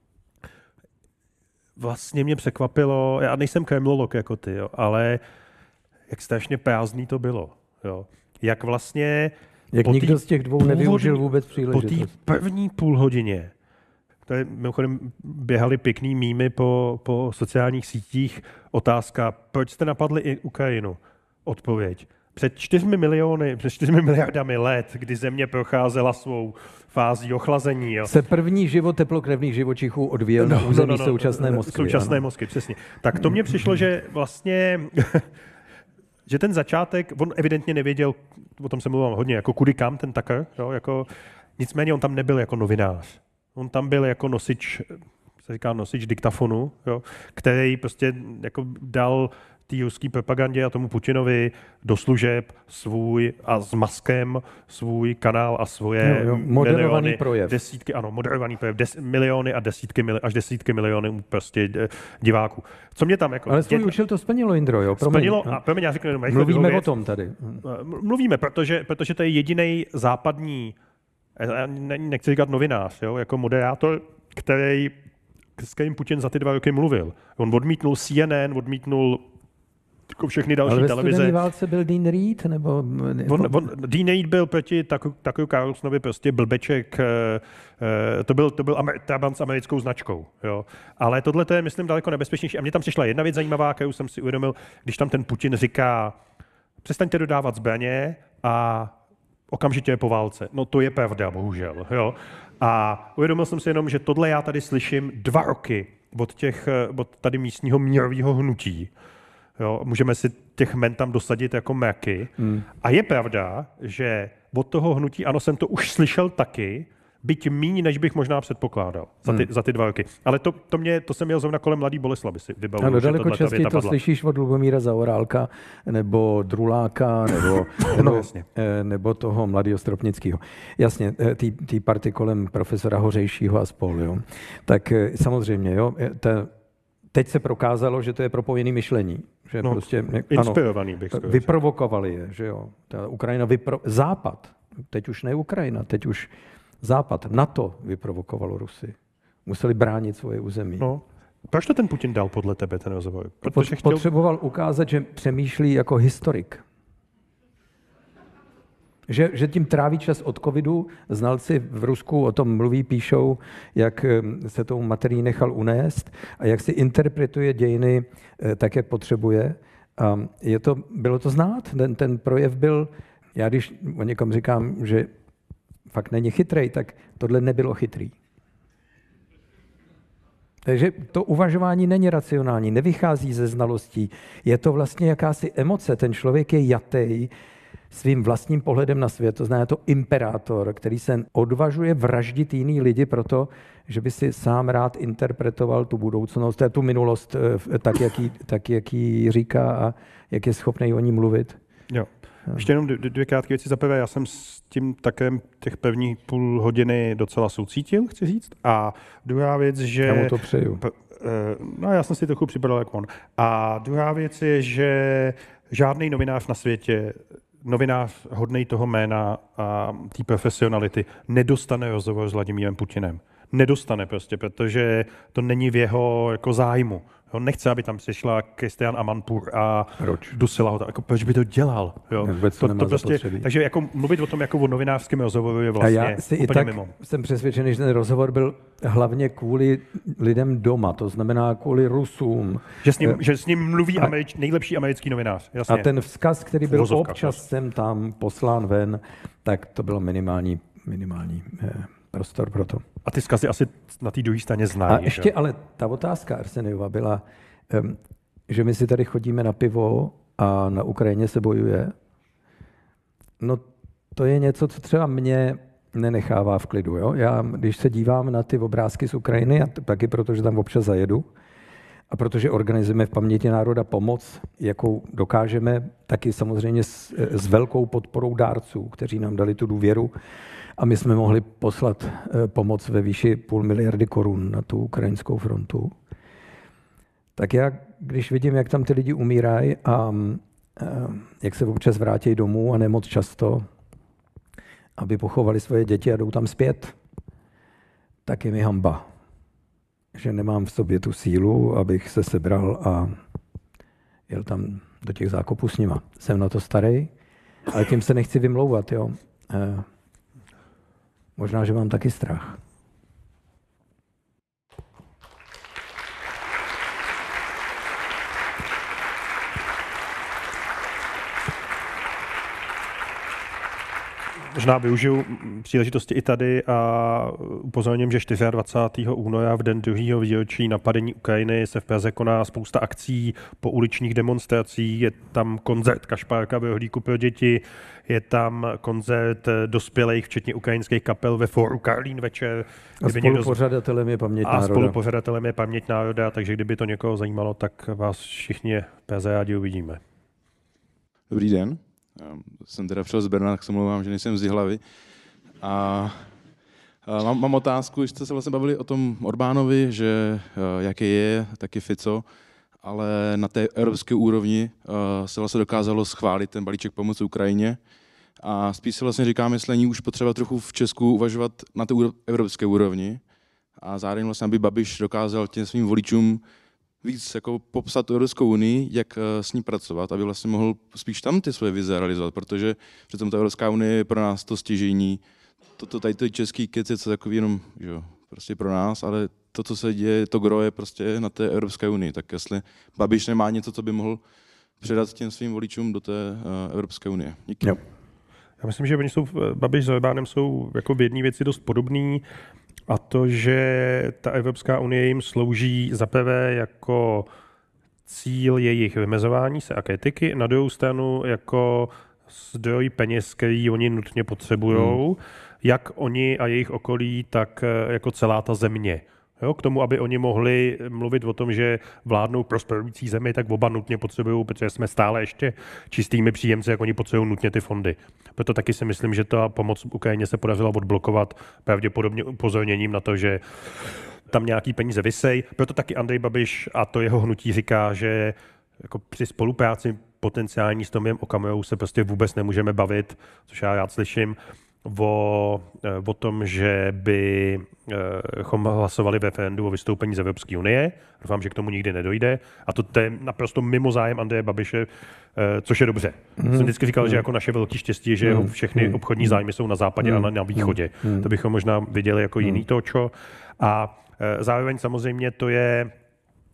vlastně mě překvapilo, já nejsem kremlolog jako ty, jo, ale jak strašně prázdný to bylo. Jo. Jak vlastně... Jak nikdo z těch 2 nevyužil vůbec příležitost. Po té první půlhodině, tady mimochodem běhaly pěkný mýmy po sociálních sítích, otázka, proč jste napadli i Ukrajinu? Odpověď. Před 4 miliardami let, kdy země procházela svou fází ochlazení. Jo. Se první život teplokrevných živočichů odvíjel na území současné Moskvy. Moskvy, přesně. Tak to mně přišlo, že vlastně... že ten začátek, on evidentně nevěděl, o tom se mluvil hodně, jako kudy kam ten Tucker, jo, jako, nicméně on tam nebyl jako novinář. On tam byl jako nosič diktafonu, jo, který prostě jako dal té ruské propagandě a tomu Putinovi do služeb svůj a s Muskem svůj kanál a svoje moderovaný projev. Moderovaný projev, miliony a desítky milionů prostě diváků. Co mě tam jako... Ale svůj účel to splnilo, Indro, jo? Splnilo a promiň, já řeknu jenom mluvíme o tom tady. Mluvíme, protože to je jediný západní, nechci říkat novinář, jo, jako moderátor, s kterým Putin za ty 2 roky mluvil. On odmítnul CNN, odmítnul jako všechny další televize. Ale ve studené válce byl Dean Reed? Nebo... Dean Reed byl proti takovou Carlsonovi prostě blbeček, to byl Trabant s americkou značkou. Jo. Ale tohle je, myslím, daleko nebezpečnější. A mně tam přišla jedna věc zajímavá, kterou jsem si uvědomil, když tam ten Putin říká, přestaňte dodávat zbraně a okamžitě je po válce. No to je pravda, bohužel. Jo. A uvědomil jsem si jenom, že tohle já tady slyším 2 roky od tady místního mírového hnutí. Jo, můžeme si těch men tam dosadit jako mraky. A je pravda, že od toho hnutí, ano, jsem to už slyšel taky, byť míň, než bych možná předpokládal za ty 2 roky. Ale to jsem měl zrovna kolem Mladý Boleslavy si vybavuju. Ano, daleko častěji to slyšíš od Lubomíra Zaorálka, nebo Druláka, nebo toho Mladého Stropnického. Jasně, tý party kolem profesora Hořejšího a spol. Jo. Tak samozřejmě, jo, teď se prokázalo, že to je propojený myšlení. Že prostě, inspirovaný bych řekl. Vyprovokovali je, že jo. Ta Ukrajina Západ, teď už ne Ukrajina, teď už Západ, NATO vyprovokovalo Rusy. Museli bránit svoje území. No. Proč to ten Putin dal podle tebe, ten rozhovor? Potřeboval ukázat, že přemýšlí jako historik. Že tím tráví čas od covidu. Znalci v Rusku o tom mluví, píšou, jak se tou materií nechal unést a jak si interpretuje dějiny tak, jak potřebuje. A bylo to znát, ten projev byl, já když o někom říkám, že fakt není chytrej, tak tohle nebylo chytrý. Takže to uvažování není racionální, nevychází ze znalostí. Je to vlastně jakási emoce. Ten člověk je jatej svým vlastním pohledem na svět. To znamená to imperátor, který se odvažuje vraždit jiný lidi proto, že by si sám rád interpretoval tu budoucnost, tu minulost, tak jak ji říká a jak je schopný o ní mluvit. Jo. Ještě jenom dvě krátké věci. Za prvé, já jsem s tím také těch prvních půl hodiny docela soucítil, chci říct. A druhá věc, že... Já mu to přeju. No, já jsem si trochu připadal jak on. A druhá věc je, že žádný novinář na světě, novinář hodnej toho jména a té profesionality, nedostane rozhovor s Vladimírem Putinem. Nedostane prostě, protože to není v jeho jako zájmu. On nechce, aby tam přišla Christian Amanpour a dusila ho tam. Jako, proč by to dělal? Jo? To prostě, takže jako mluvit o tom jako o novinářském rozhovoru je vlastně a já si úplně i tak mimo. Jsem přesvědčený, že ten rozhovor byl hlavně kvůli lidem doma, to znamená kvůli Rusům. Že s ním mluví nejlepší americký novinář. Jasně. A ten vzkaz, který byl občas sem tam poslán ven, tak to bylo minimální prostor pro to. A ty vzkazy asi na té druhé straně znají. A ještě ale ta otázka Arseniova byla, že my si tady chodíme na pivo a na Ukrajině se bojuje. No to je něco, co třeba mě nenechává v klidu. Jo? Já, když se dívám na ty obrázky z Ukrajiny, a taky protože tam občas zajedu, a protože organizujeme v paměti národa pomoc, jakou dokážeme, taky samozřejmě s velkou podporou dárců, kteří nám dali tu důvěru, a my jsme mohli poslat pomoc ve výši 500 miliardy korun na tu ukrajinskou frontu. Tak já, když vidím, jak tam ty lidi umírají a jak se občas vrátí domů a ne moc často, aby pochovali svoje děti a jdou tam zpět, tak je mi hanba, že nemám v sobě tu sílu, abych se sebral a jel tam do těch zákopů s nima. Jsem na to starý, ale tím se nechci vymlouvat, jo. Možná, že mám taky strach. Možná využiju příležitosti i tady a upozorním, že 24. února v den 2. výročí napadení Ukrajiny se v Praze koná spousta akcí po uličních demonstracích. Je tam koncert Kašpárka v rohlíku pro děti, je tam koncert dospělých, včetně ukrajinských kapel ve fóru Karlín večer. A spolupořadatelem je Paměť národa. A spolupořadatelem je Paměť národa, takže kdyby to někoho zajímalo, tak vás všichni v Praze rádi uvidíme. Dobrý den. Já jsem teda přišel z Brna, tak se mluvám, že nejsem z Jihlavy. A mám otázku, že jste se vlastně bavili o tom Orbánovi, že jaký je, taky Fico, ale na té evropské úrovni se vlastně dokázalo schválit ten balíček pomoci Ukrajině. A spíš se vlastně říkám, jestli není už potřeba trochu v Česku uvažovat na té evropské úrovni. A zároveň vlastně, aby Babiš dokázal těm svým voličům víc jako popsat Evropskou unii, jak s ní pracovat, aby vlastně mohl spíš tam ty své vize realizovat, protože přitom ta Evropská unie je pro nás to stěžejní. Tady to český kec je takový jenom, že prostě pro nás, ale to, co se děje, to gro je prostě na té Evropské unii. Tak jestli Babiš nemá něco, co by mohl předat těm svým voličům do té Evropské unie. Díky. Jo. Já myslím, že Babiš s Orbánem jsou jako v jedné věci dost podobný, a to, že ta Evropská unie jim slouží zaprvé jako cíl jejich vymezování se a kritiky, na druhou stranu jako zdroj peněz, který oni nutně potřebují, jak oni a jejich okolí, tak jako celá ta země. Jo, k tomu, aby oni mohli mluvit o tom, že vládnou prosperující zemi, tak oba nutně potřebují, protože jsme stále ještě čistými příjemci, jak oni potřebují nutně ty fondy. Proto taky si myslím, že ta pomoc Ukrajině se podařila odblokovat pravděpodobně upozorněním na to, že tam nějaký peníze visej. Proto taky Andrej Babiš a to jeho hnutí říká, že jako při spolupráci potenciální s Tomiem Okamurou se prostě vůbec nemůžeme bavit, což já rád slyším, o tom, že bychom hlasovali v referendu o vystoupení z Evropské unie. Doufám, že k tomu nikdy nedojde. A to je naprosto mimo zájem Andreje Babiše, což je dobře. Jsem vždycky říkal, že jako naše velké štěstí, že jeho všechny obchodní zájmy jsou na západě a na východě. To bychom možná viděli jako jiný točo. A zároveň samozřejmě to je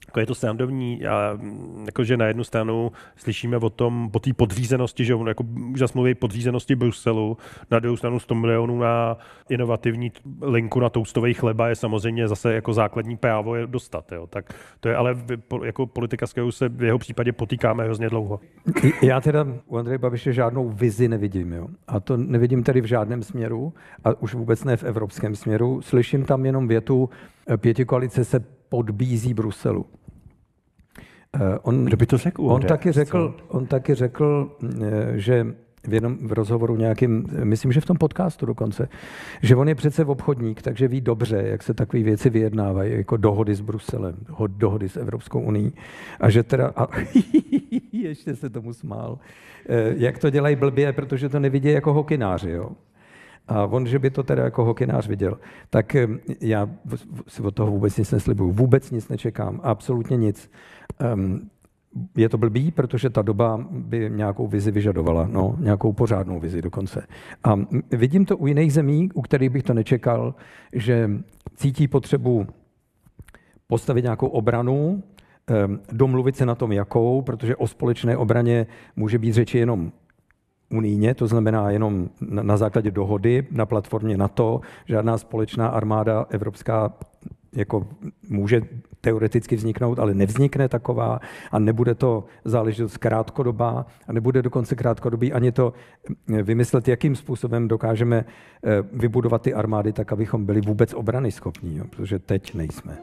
jako je to srandovní, a jakože na jednu stranu slyšíme o tom, po té podřízenosti, že on jako úžas mluví podřízenosti Bruselu, na druhou stranu 100 milionů na inovativní linku na toastový chleba je samozřejmě zase jako základní právo je dostat. Jo. Tak to je ale jako politika, s kterou se v jeho případě potýkáme hrozně dlouho. Já teda u Andreje Babiše žádnou vizi nevidím. Jo. A to nevidím tady v žádném směru, a už vůbec ne v evropském směru. Slyším tam jenom pětikoalice se podbízí Bruselu. Kdo by to řekl? On taky řekl, že v rozhovoru nějakým, myslím, že v tom podcastu dokonce, že on je přece obchodník, takže ví dobře, jak se takové věci vyjednávají, jako dohody s Bruselem, dohody s Evropskou unií. A že teda, ještě se tomu smál, jak to dělají blbě, protože to nevidí jako hokynáři, jo. A on, že by to teda jako hokynář viděl, tak já si od toho vůbec nic neslibuju, vůbec nic nečekám, absolutně nic. Je to blbý, protože ta doba by nějakou vizi vyžadovala, nějakou pořádnou vizi dokonce. A vidím to u jiných zemí, u kterých bych to nečekal, že cítí potřebu postavit nějakou obranu, domluvit se na tom jakou, protože o společné obraně může být řeči jenom unijně, to znamená jenom na základě dohody na platformě NATO, žádná společná armáda evropská jako může teoreticky vzniknout, ale nevznikne taková a nebude to záležitost krátkodobá a nebude dokonce krátkodobý ani to vymyslet, jakým způsobem dokážeme vybudovat ty armády tak, abychom byli vůbec obrany schopní, jo, protože teď nejsme.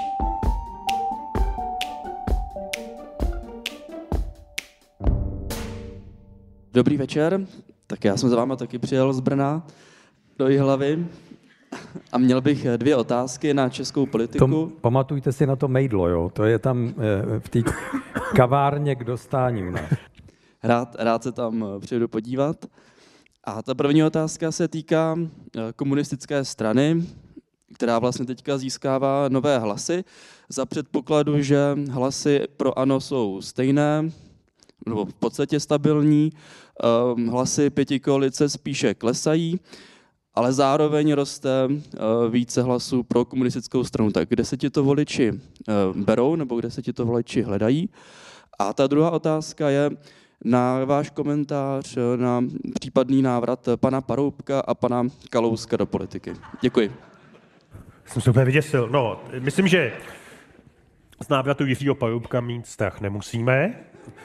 Dobrý večer, tak já jsem za váma taky přijel z Brna do Jihlavy a měl bych 2 otázky na českou politiku. Pamatujte si na to mejdlo, jo? To je tam v té kavárně k dostání u nás. Rád se tam přijedu podívat. A ta první otázka se týká komunistické strany, která vlastně teďka získává nové hlasy za předpokladu, že hlasy pro ANO jsou stejné, nebo v podstatě stabilní, hlasy pětikoalice spíše klesají, ale zároveň roste více hlasů pro komunistickou stranu. Tak kde se ti to voliči berou, nebo kde se ti to voliči hledají? A ta druhá otázka je na váš komentář na případný návrat pana Paroubka a pana Kalouska do politiky. Děkuji. Jsem se úplně vyděsil. No, myslím, že z návratu Jiřího Paroubka mít strach nemusíme.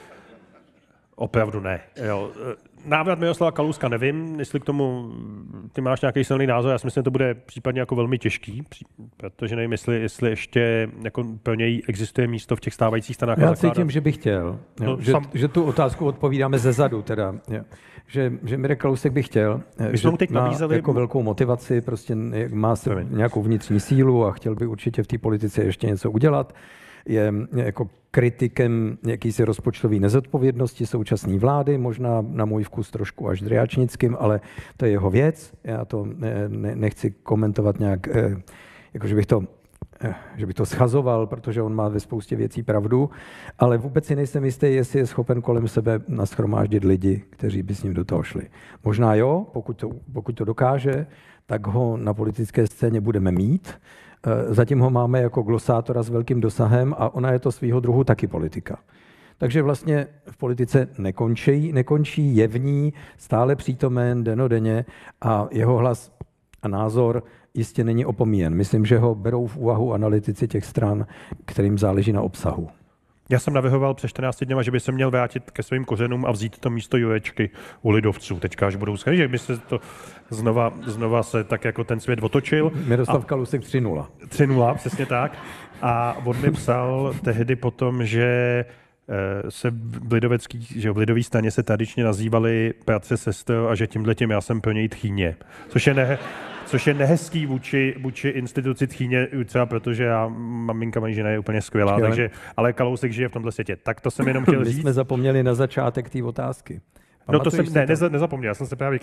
Opravdu ne. Jo. Návrat Miroslava Kalouska nevím, jestli k tomu ty máš nějaký silný názor, já si myslím, že to bude případně jako velmi těžký, protože nevím, jestli ještě jako pro něj existuje místo v těch stávajících stranách. Já cítím, že bych chtěl, že tu otázku odpovídáme ze zadu, teda, že Mirek Kalousek by chtěl, že teď má nabízeli jako velkou motivaci, prostě má nějakou vnitřní sílu a chtěl by určitě v té politice ještě něco udělat. Je jako kritikem jakýsi rozpočtový nezodpovědnosti současné vlády, možná na můj vkus trošku až dryáčnickým, ale to je jeho věc. Já to nechci komentovat nějak, jako že bych to schazoval, protože on má ve spoustě věcí pravdu, ale vůbec si nejsem jistý, jestli je schopen kolem sebe nashromáždit lidi, kteří by s ním do toho šli. Možná jo, pokud to dokáže, tak ho na politické scéně budeme mít. Zatím ho máme jako glosátora s velkým dosahem a ona je to svýho druhu taky politika. Takže vlastně v politice nekončí, je v ní stále přítomen dennodenně a jeho hlas a názor jistě není opomíjen. Myslím, že ho berou v úvahu analytici těch stran, kterým záleží na obsahu. Já jsem navrhoval před 14 dněma, že by se měl vrátit ke svým kořenům a vzít to místo Jurečky u lidovců. Teďka, až budou schopni, že by se to znova se tak jako ten svět otočil. Miroslav Kalousek 3:0. 3:0, přesně tak. A on mi psal tehdy potom, že se v lidové straně se tradičně nazývali bratře, sestro a že tímhletím já jsem pro něj tchýně. Což je nehezký vůči instituci tchýně, třeba protože maminka mojí žena je úplně skvělá, takže, ale Kalousek žije v tomhle světě. Tak to jsem jenom chtěl říct. My jsme zapomněli na začátek té otázky. No to jsem nezapomněl, já jsem se právě...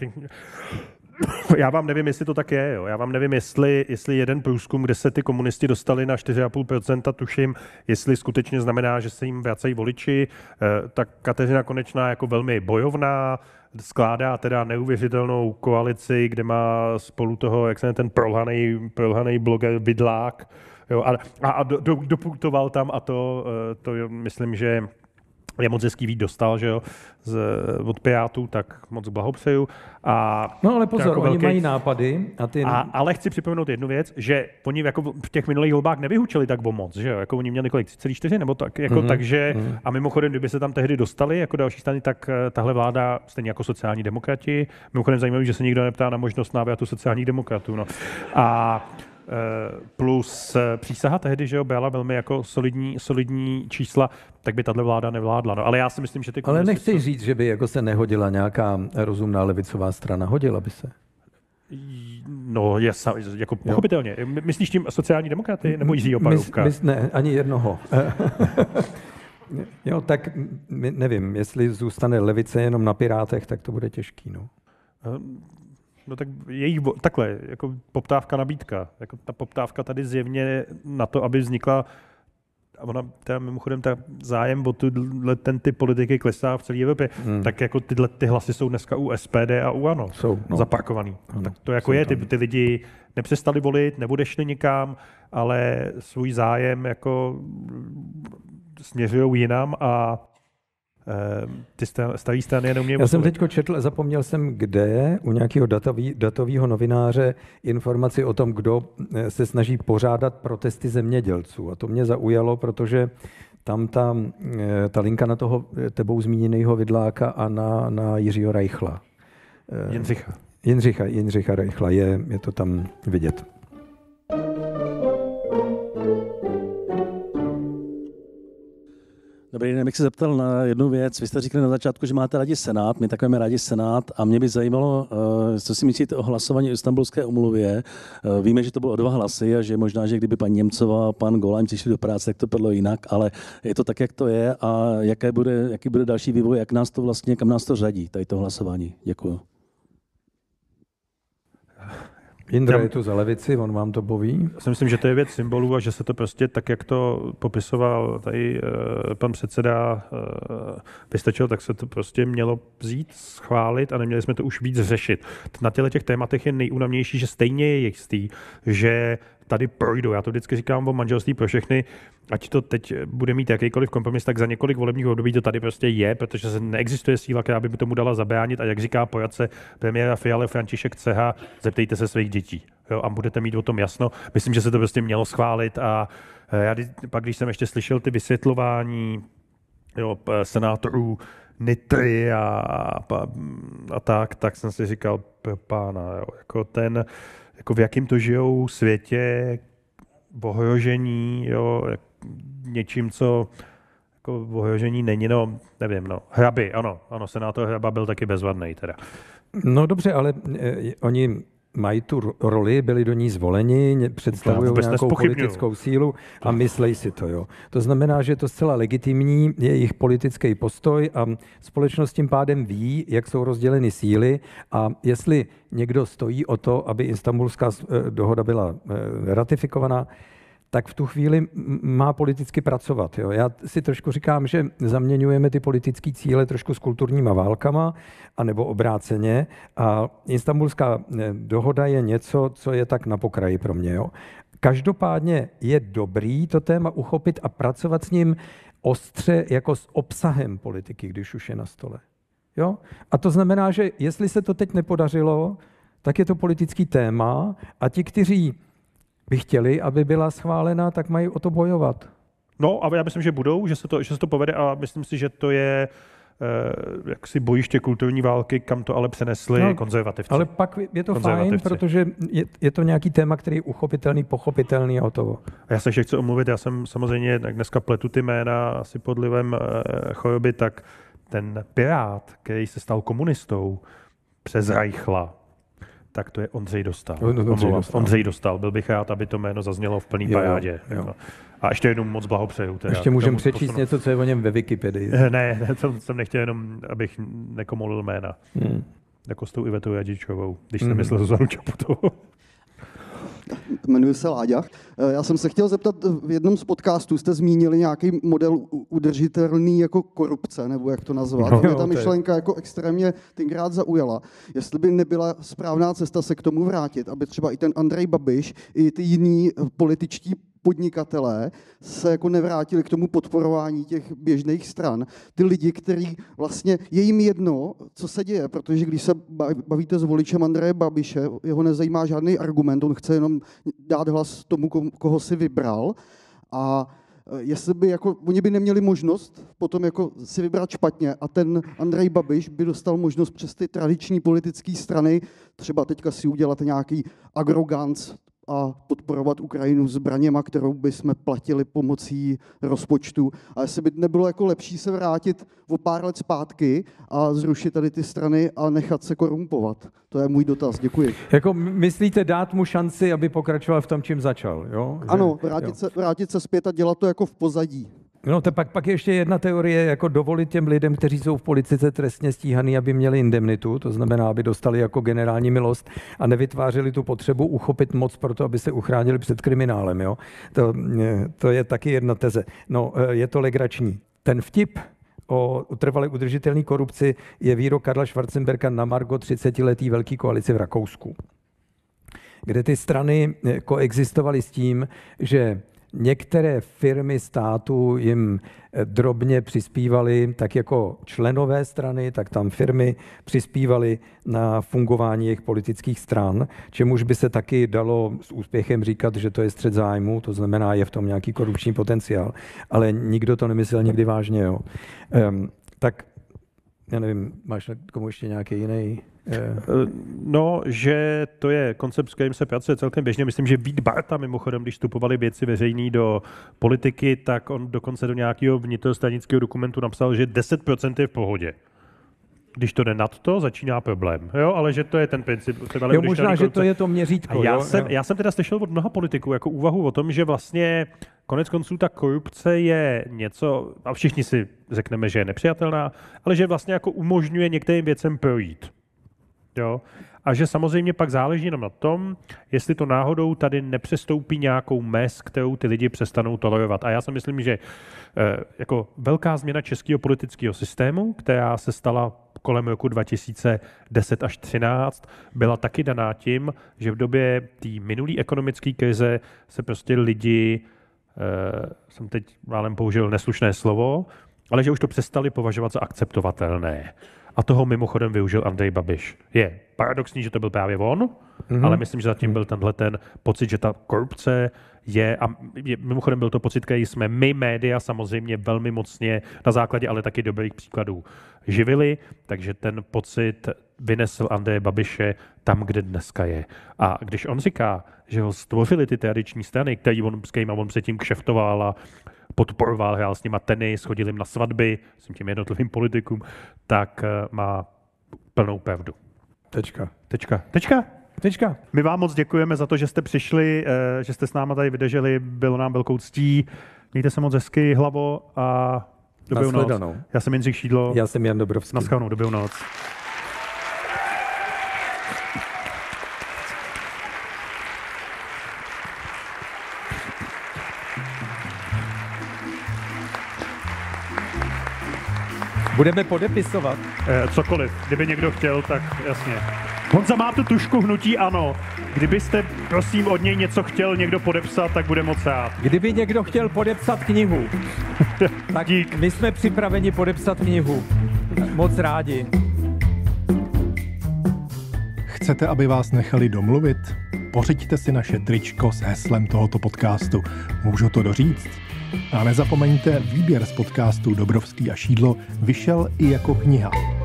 Já vám nevím, jestli to tak je. Jo. Já vám nevím, jestli jeden průzkum, kde se ty komunisti dostali na 4,5%, tuším, jestli skutečně znamená, že se jim vracejí voliči. Tak Kateřina Konečná jako velmi bojovná, skládá teda neuvěřitelnou koalici, kde má spolu toho, jak se ten prolhanej bloger Vidlák, Jo, a doputoval tam a to myslím, že je moc hezký víc dostal, že jo, od Pirátů, tak moc blahopřeju. No ale pozor, jako oni mají nápady. Ale chci připomenout jednu věc, že oni jako v těch minulých volbách nevyhučili tak moc, že jo, jako oni měli kolik, 3,4 nebo tak, jako takže, a mimochodem, kdyby se tam tehdy dostali jako další strany, tak tahle vláda, stejně jako sociální demokrati, mimochodem zajímavé, že se nikdo neptá na možnost návratu sociálních demokratů, no. A plus přísaha tehdy, že jo, byla velmi jako solidní čísla, tak by tato vláda nevládla. No, ale já si myslím, že ty Ale nechci říct, že by jako se nehodila nějaká rozumná levicová strana. Hodila by se. No, jako pochopitelně. Myslíš tím sociální demokraty nebo Jiřího Paroubka? Ne, ani jednoho. Jo, tak nevím, jestli zůstane levice jenom na Pirátech, tak to bude těžký, no. No tak takhle, jako poptávka, nabídka. Jako ta poptávka tady zjevně na to, aby vznikla, a ona teda mimochodem ta zájem o ten typ politiky klesá v celé Evropě, tak jako ty hlasy jsou dneska u SPD a u ANO zaparkovaný. Ano, tak to jako je, ty lidi nepřestali volit, neodešli nikam, ale svůj zájem jako směřujou jinam a ty starý strany jenom mě. Já jsem teďko četl, zapomněl jsem kde, u nějakého datového novináře informaci o tom, kdo se snaží pořádat protesty zemědělců. A to mě zaujalo, protože tam ta linka na toho tebou zmíněného Vidláka a na Jiřího Reichla. Jindřicha Reichla, je to tam vidět. Dobrý den, bych se zeptal na jednu věc. Vy jste říkali na začátku, že máte rádi Senát, my také máme rádi Senát a mě by zajímalo, co si myslíte o hlasování o Istanbulské úmluvě. Víme, že to bylo o 2 hlasy a že možná, že kdyby paní Němcová a pan Goláň přišli do práce, tak to padlo jinak, ale je to tak, jak to je a jaký bude další vývoj, kam nás to řadí, tady to hlasování. Děkuju. Jindra je tu za levici, on vám to poví. Já si myslím, že to je věc symbolů a že se to prostě tak, jak to popisoval tady pan předseda Vystačil, tak se to prostě mělo vzít, schválit a neměli jsme to už víc řešit. Na těch tématech je nejúnavnější, že stejně je jistý, že tady projdou. Já to vždycky říkám o manželství pro všechny, ať to teď bude mít jakýkoliv kompromis, tak za několik volebních období to tady prostě je, protože se neexistuje síla, která by tomu dala zabránit a jak říká poradce premiéra Fialy František Ceha, zeptejte se svých dětí. Jo, a budete mít o tom jasno. Myslím, že se to prostě mělo schválit a já pak, když jsem ještě slyšel ty vysvětlování senátorů Nitry a tak jsem si říkal, pána, jo, jako v jakým to žijou světě, ohrožení, jo, něčím, co jako ohrožení není, no, nevím, no. Hraby, ano, senátor Hraba byl taky bezvadnej teda. No dobře, ale oni mají tu roli, byli do ní zvoleni, představují nějakou politickou sílu a myslej si to. Jo. To znamená, že je to zcela legitimní, je jejich politický postoj a společnost tím pádem ví, jak jsou rozděleny síly a jestli někdo stojí o to, aby Istanbulská dohoda byla ratifikovaná, tak v tu chvíli má politicky pracovat. Jo. Já si trošku říkám, že zaměňujeme ty politické cíle trošku s kulturníma válkama, anebo obráceně. A Istanbulská dohoda je něco, co je tak na pokraji pro mě. Jo. Každopádně je dobrý to téma uchopit a pracovat s ním ostře jako s obsahem politiky, když už je na stole. Jo. A to znamená, že jestli se to teď nepodařilo, tak je to politický téma a ti, kteří by chtěli, aby byla schválena, tak mají o to bojovat. No, a já myslím, že budou, že se to povede a myslím si, že to je jaksi bojiště kulturní války, kam to ale přenesli konzervativci. Ale pak je to fajn, protože je to nějaký téma, který je uchopitelný, pochopitelný a hotovo. A já se ještě chci omluvit, já jsem samozřejmě, jak dneska pletu ty jména asi pod vlivem choroby, tak ten pirát, který se stal komunistou přes Reichla, tak to je Ondřej Dostál. Ondřej Dostál. Byl bych rád, aby to jméno zaznělo v plný parádě. Jo. A ještě jednou moc blahopřeju. Ještě můžeme přečíst něco, co je o něm ve Wikipedii. Ne, to jsem nechtěl jenom, abych nekomolil jména. Jako s tou Ivetou Jadičovou, když jsem myslel Zuzanu Čaputovou. Jmenuji se Láďa. Já jsem se chtěl zeptat, v jednom z podcastů jste zmínili nějaký model udržitelný jako korupce, nebo jak to nazvat. Mě ta myšlenka jako extrémně tenkrát zaujala. Jestli by nebyla správná cesta se k tomu vrátit, aby třeba i ten Andrej Babiš, i ty jiní političtí podnikatelé se jako nevrátili k tomu podporování těch běžných stran. Ty lidi, kteří vlastně je jim jedno, co se děje, protože když se bavíte s voličem Andreje Babiše, jeho nezajímá žádný argument, on chce jenom dát hlas tomu, koho si vybral. A jestli by oni by neměli možnost potom jako si vybrat špatně a ten Andrej Babiš by dostal možnost přes ty tradiční politické strany třeba teďka si udělat nějaký agrogans a podporovat Ukrajinu zbraněma, kterou bychom platili pomocí rozpočtu. A jestli by nebylo jako lepší se vrátit o pár let zpátky a zrušit tady ty strany a nechat se korumpovat. To je můj dotaz. Děkuji. Jako myslíte dát mu šanci, aby pokračoval v tom, čím začal? Jo? Ano, vrátit se zpět a dělat to jako v pozadí. No, to pak je ještě jedna teorie, jako dovolit těm lidem, kteří jsou v politice trestně stíhaní, aby měli indemnitu, to znamená, aby dostali jako generální milost a nevytvářeli tu potřebu uchopit moc pro to, aby se uchránili před kriminálem. Jo? To je taky jedna teze. No, je to legrační. Ten vtip o trvale udržitelné korupci je výrok Karla Schwarzenberga na margo 30letý velký koalici v Rakousku, kde ty strany koexistovaly s tím, že některé firmy státu jim drobně přispívaly, tak jako členové strany, tak tam firmy přispívaly na fungování jejich politických stran, čemuž by se taky dalo s úspěchem říkat, že to je střet zájmu, to znamená, je v tom nějaký korupční potenciál, ale nikdo to nemyslel nikdy vážně. Jo. Tak já nevím, máš k tomu ještě nějaký jiný? No, že to je koncept, s kterým se pracuje celkem běžně. Myslím, že Vít Barta, mimochodem, když vstupovali věci veřejný do politiky, tak on dokonce do nějakého vnitrostranického dokumentu napsal, že 10% je v pohodě. Když to jde nad to, začíná problém. Jo, ale že to je ten princip. Jo, možná, že to je to měřítko. Já jsem teda slyšel od mnoha politiků jako úvahu o tom, že vlastně konec konců ta korupce je něco, a všichni si řekneme, že je nepřijatelná, ale že vlastně jako umožňuje některým věcem projít. Jo? A že samozřejmě pak záleží jenom na tom, jestli to náhodou tady nepřestoupí nějakou mez, kterou ty lidi přestanou tolerovat. A já si myslím, že jako velká změna českého politického systému, která se stala kolem roku 2010 až 2013, byla taky daná tím, že v době té minulé ekonomické krize se prostě lidi, jsem teď málem použil neslušné slovo, ale že už to přestali považovat za akceptovatelné. A toho mimochodem využil Andrej Babiš. Je paradoxní, že to byl právě on, ale myslím, že zatím byl tenhle ten pocit, že ta korupce mimochodem byl to pocit, který jsme my, média, samozřejmě velmi mocně na základě, ale taky dobrých příkladů živili, takže ten pocit vynesl Andreje Babiše tam, kde dneska je. A když on říká, že ho stvořili ty tradiční strany, s kterými on předtím kšeftoval a podporoval, hrál s nima tenis, chodil jim na svatby, s těm jednotlivým politikům, tak má plnou pravdu. Tečka. My vám moc děkujeme za to, že jste přišli, že jste s náma tady vydrželi, bylo nám velkou ctí. Mějte se moc hezky, Hlavo, a dobrou noc. Já jsem Jindřich Šídlo. Já jsem Jan Dobrovský. Naschledanou, dobrou noc. Budeme podepisovat. Cokoliv. Kdyby někdo chtěl, tak jasně. Honza má tu tušku hnutí ANO. Kdybyste, prosím, od něj něco chtěl někdo podepsat, tak bude moc rád. Kdyby někdo chtěl podepsat knihu, tak dík. My jsme připraveni podepsat knihu. Moc rádi. Chcete, aby vás nechali domluvit? Pořiďte si naše tričko s heslem tohoto podcastu. Můžu to doříct? A nezapomeňte, výběr z podcastu Dobrovský a Šídlo vyšel i jako kniha.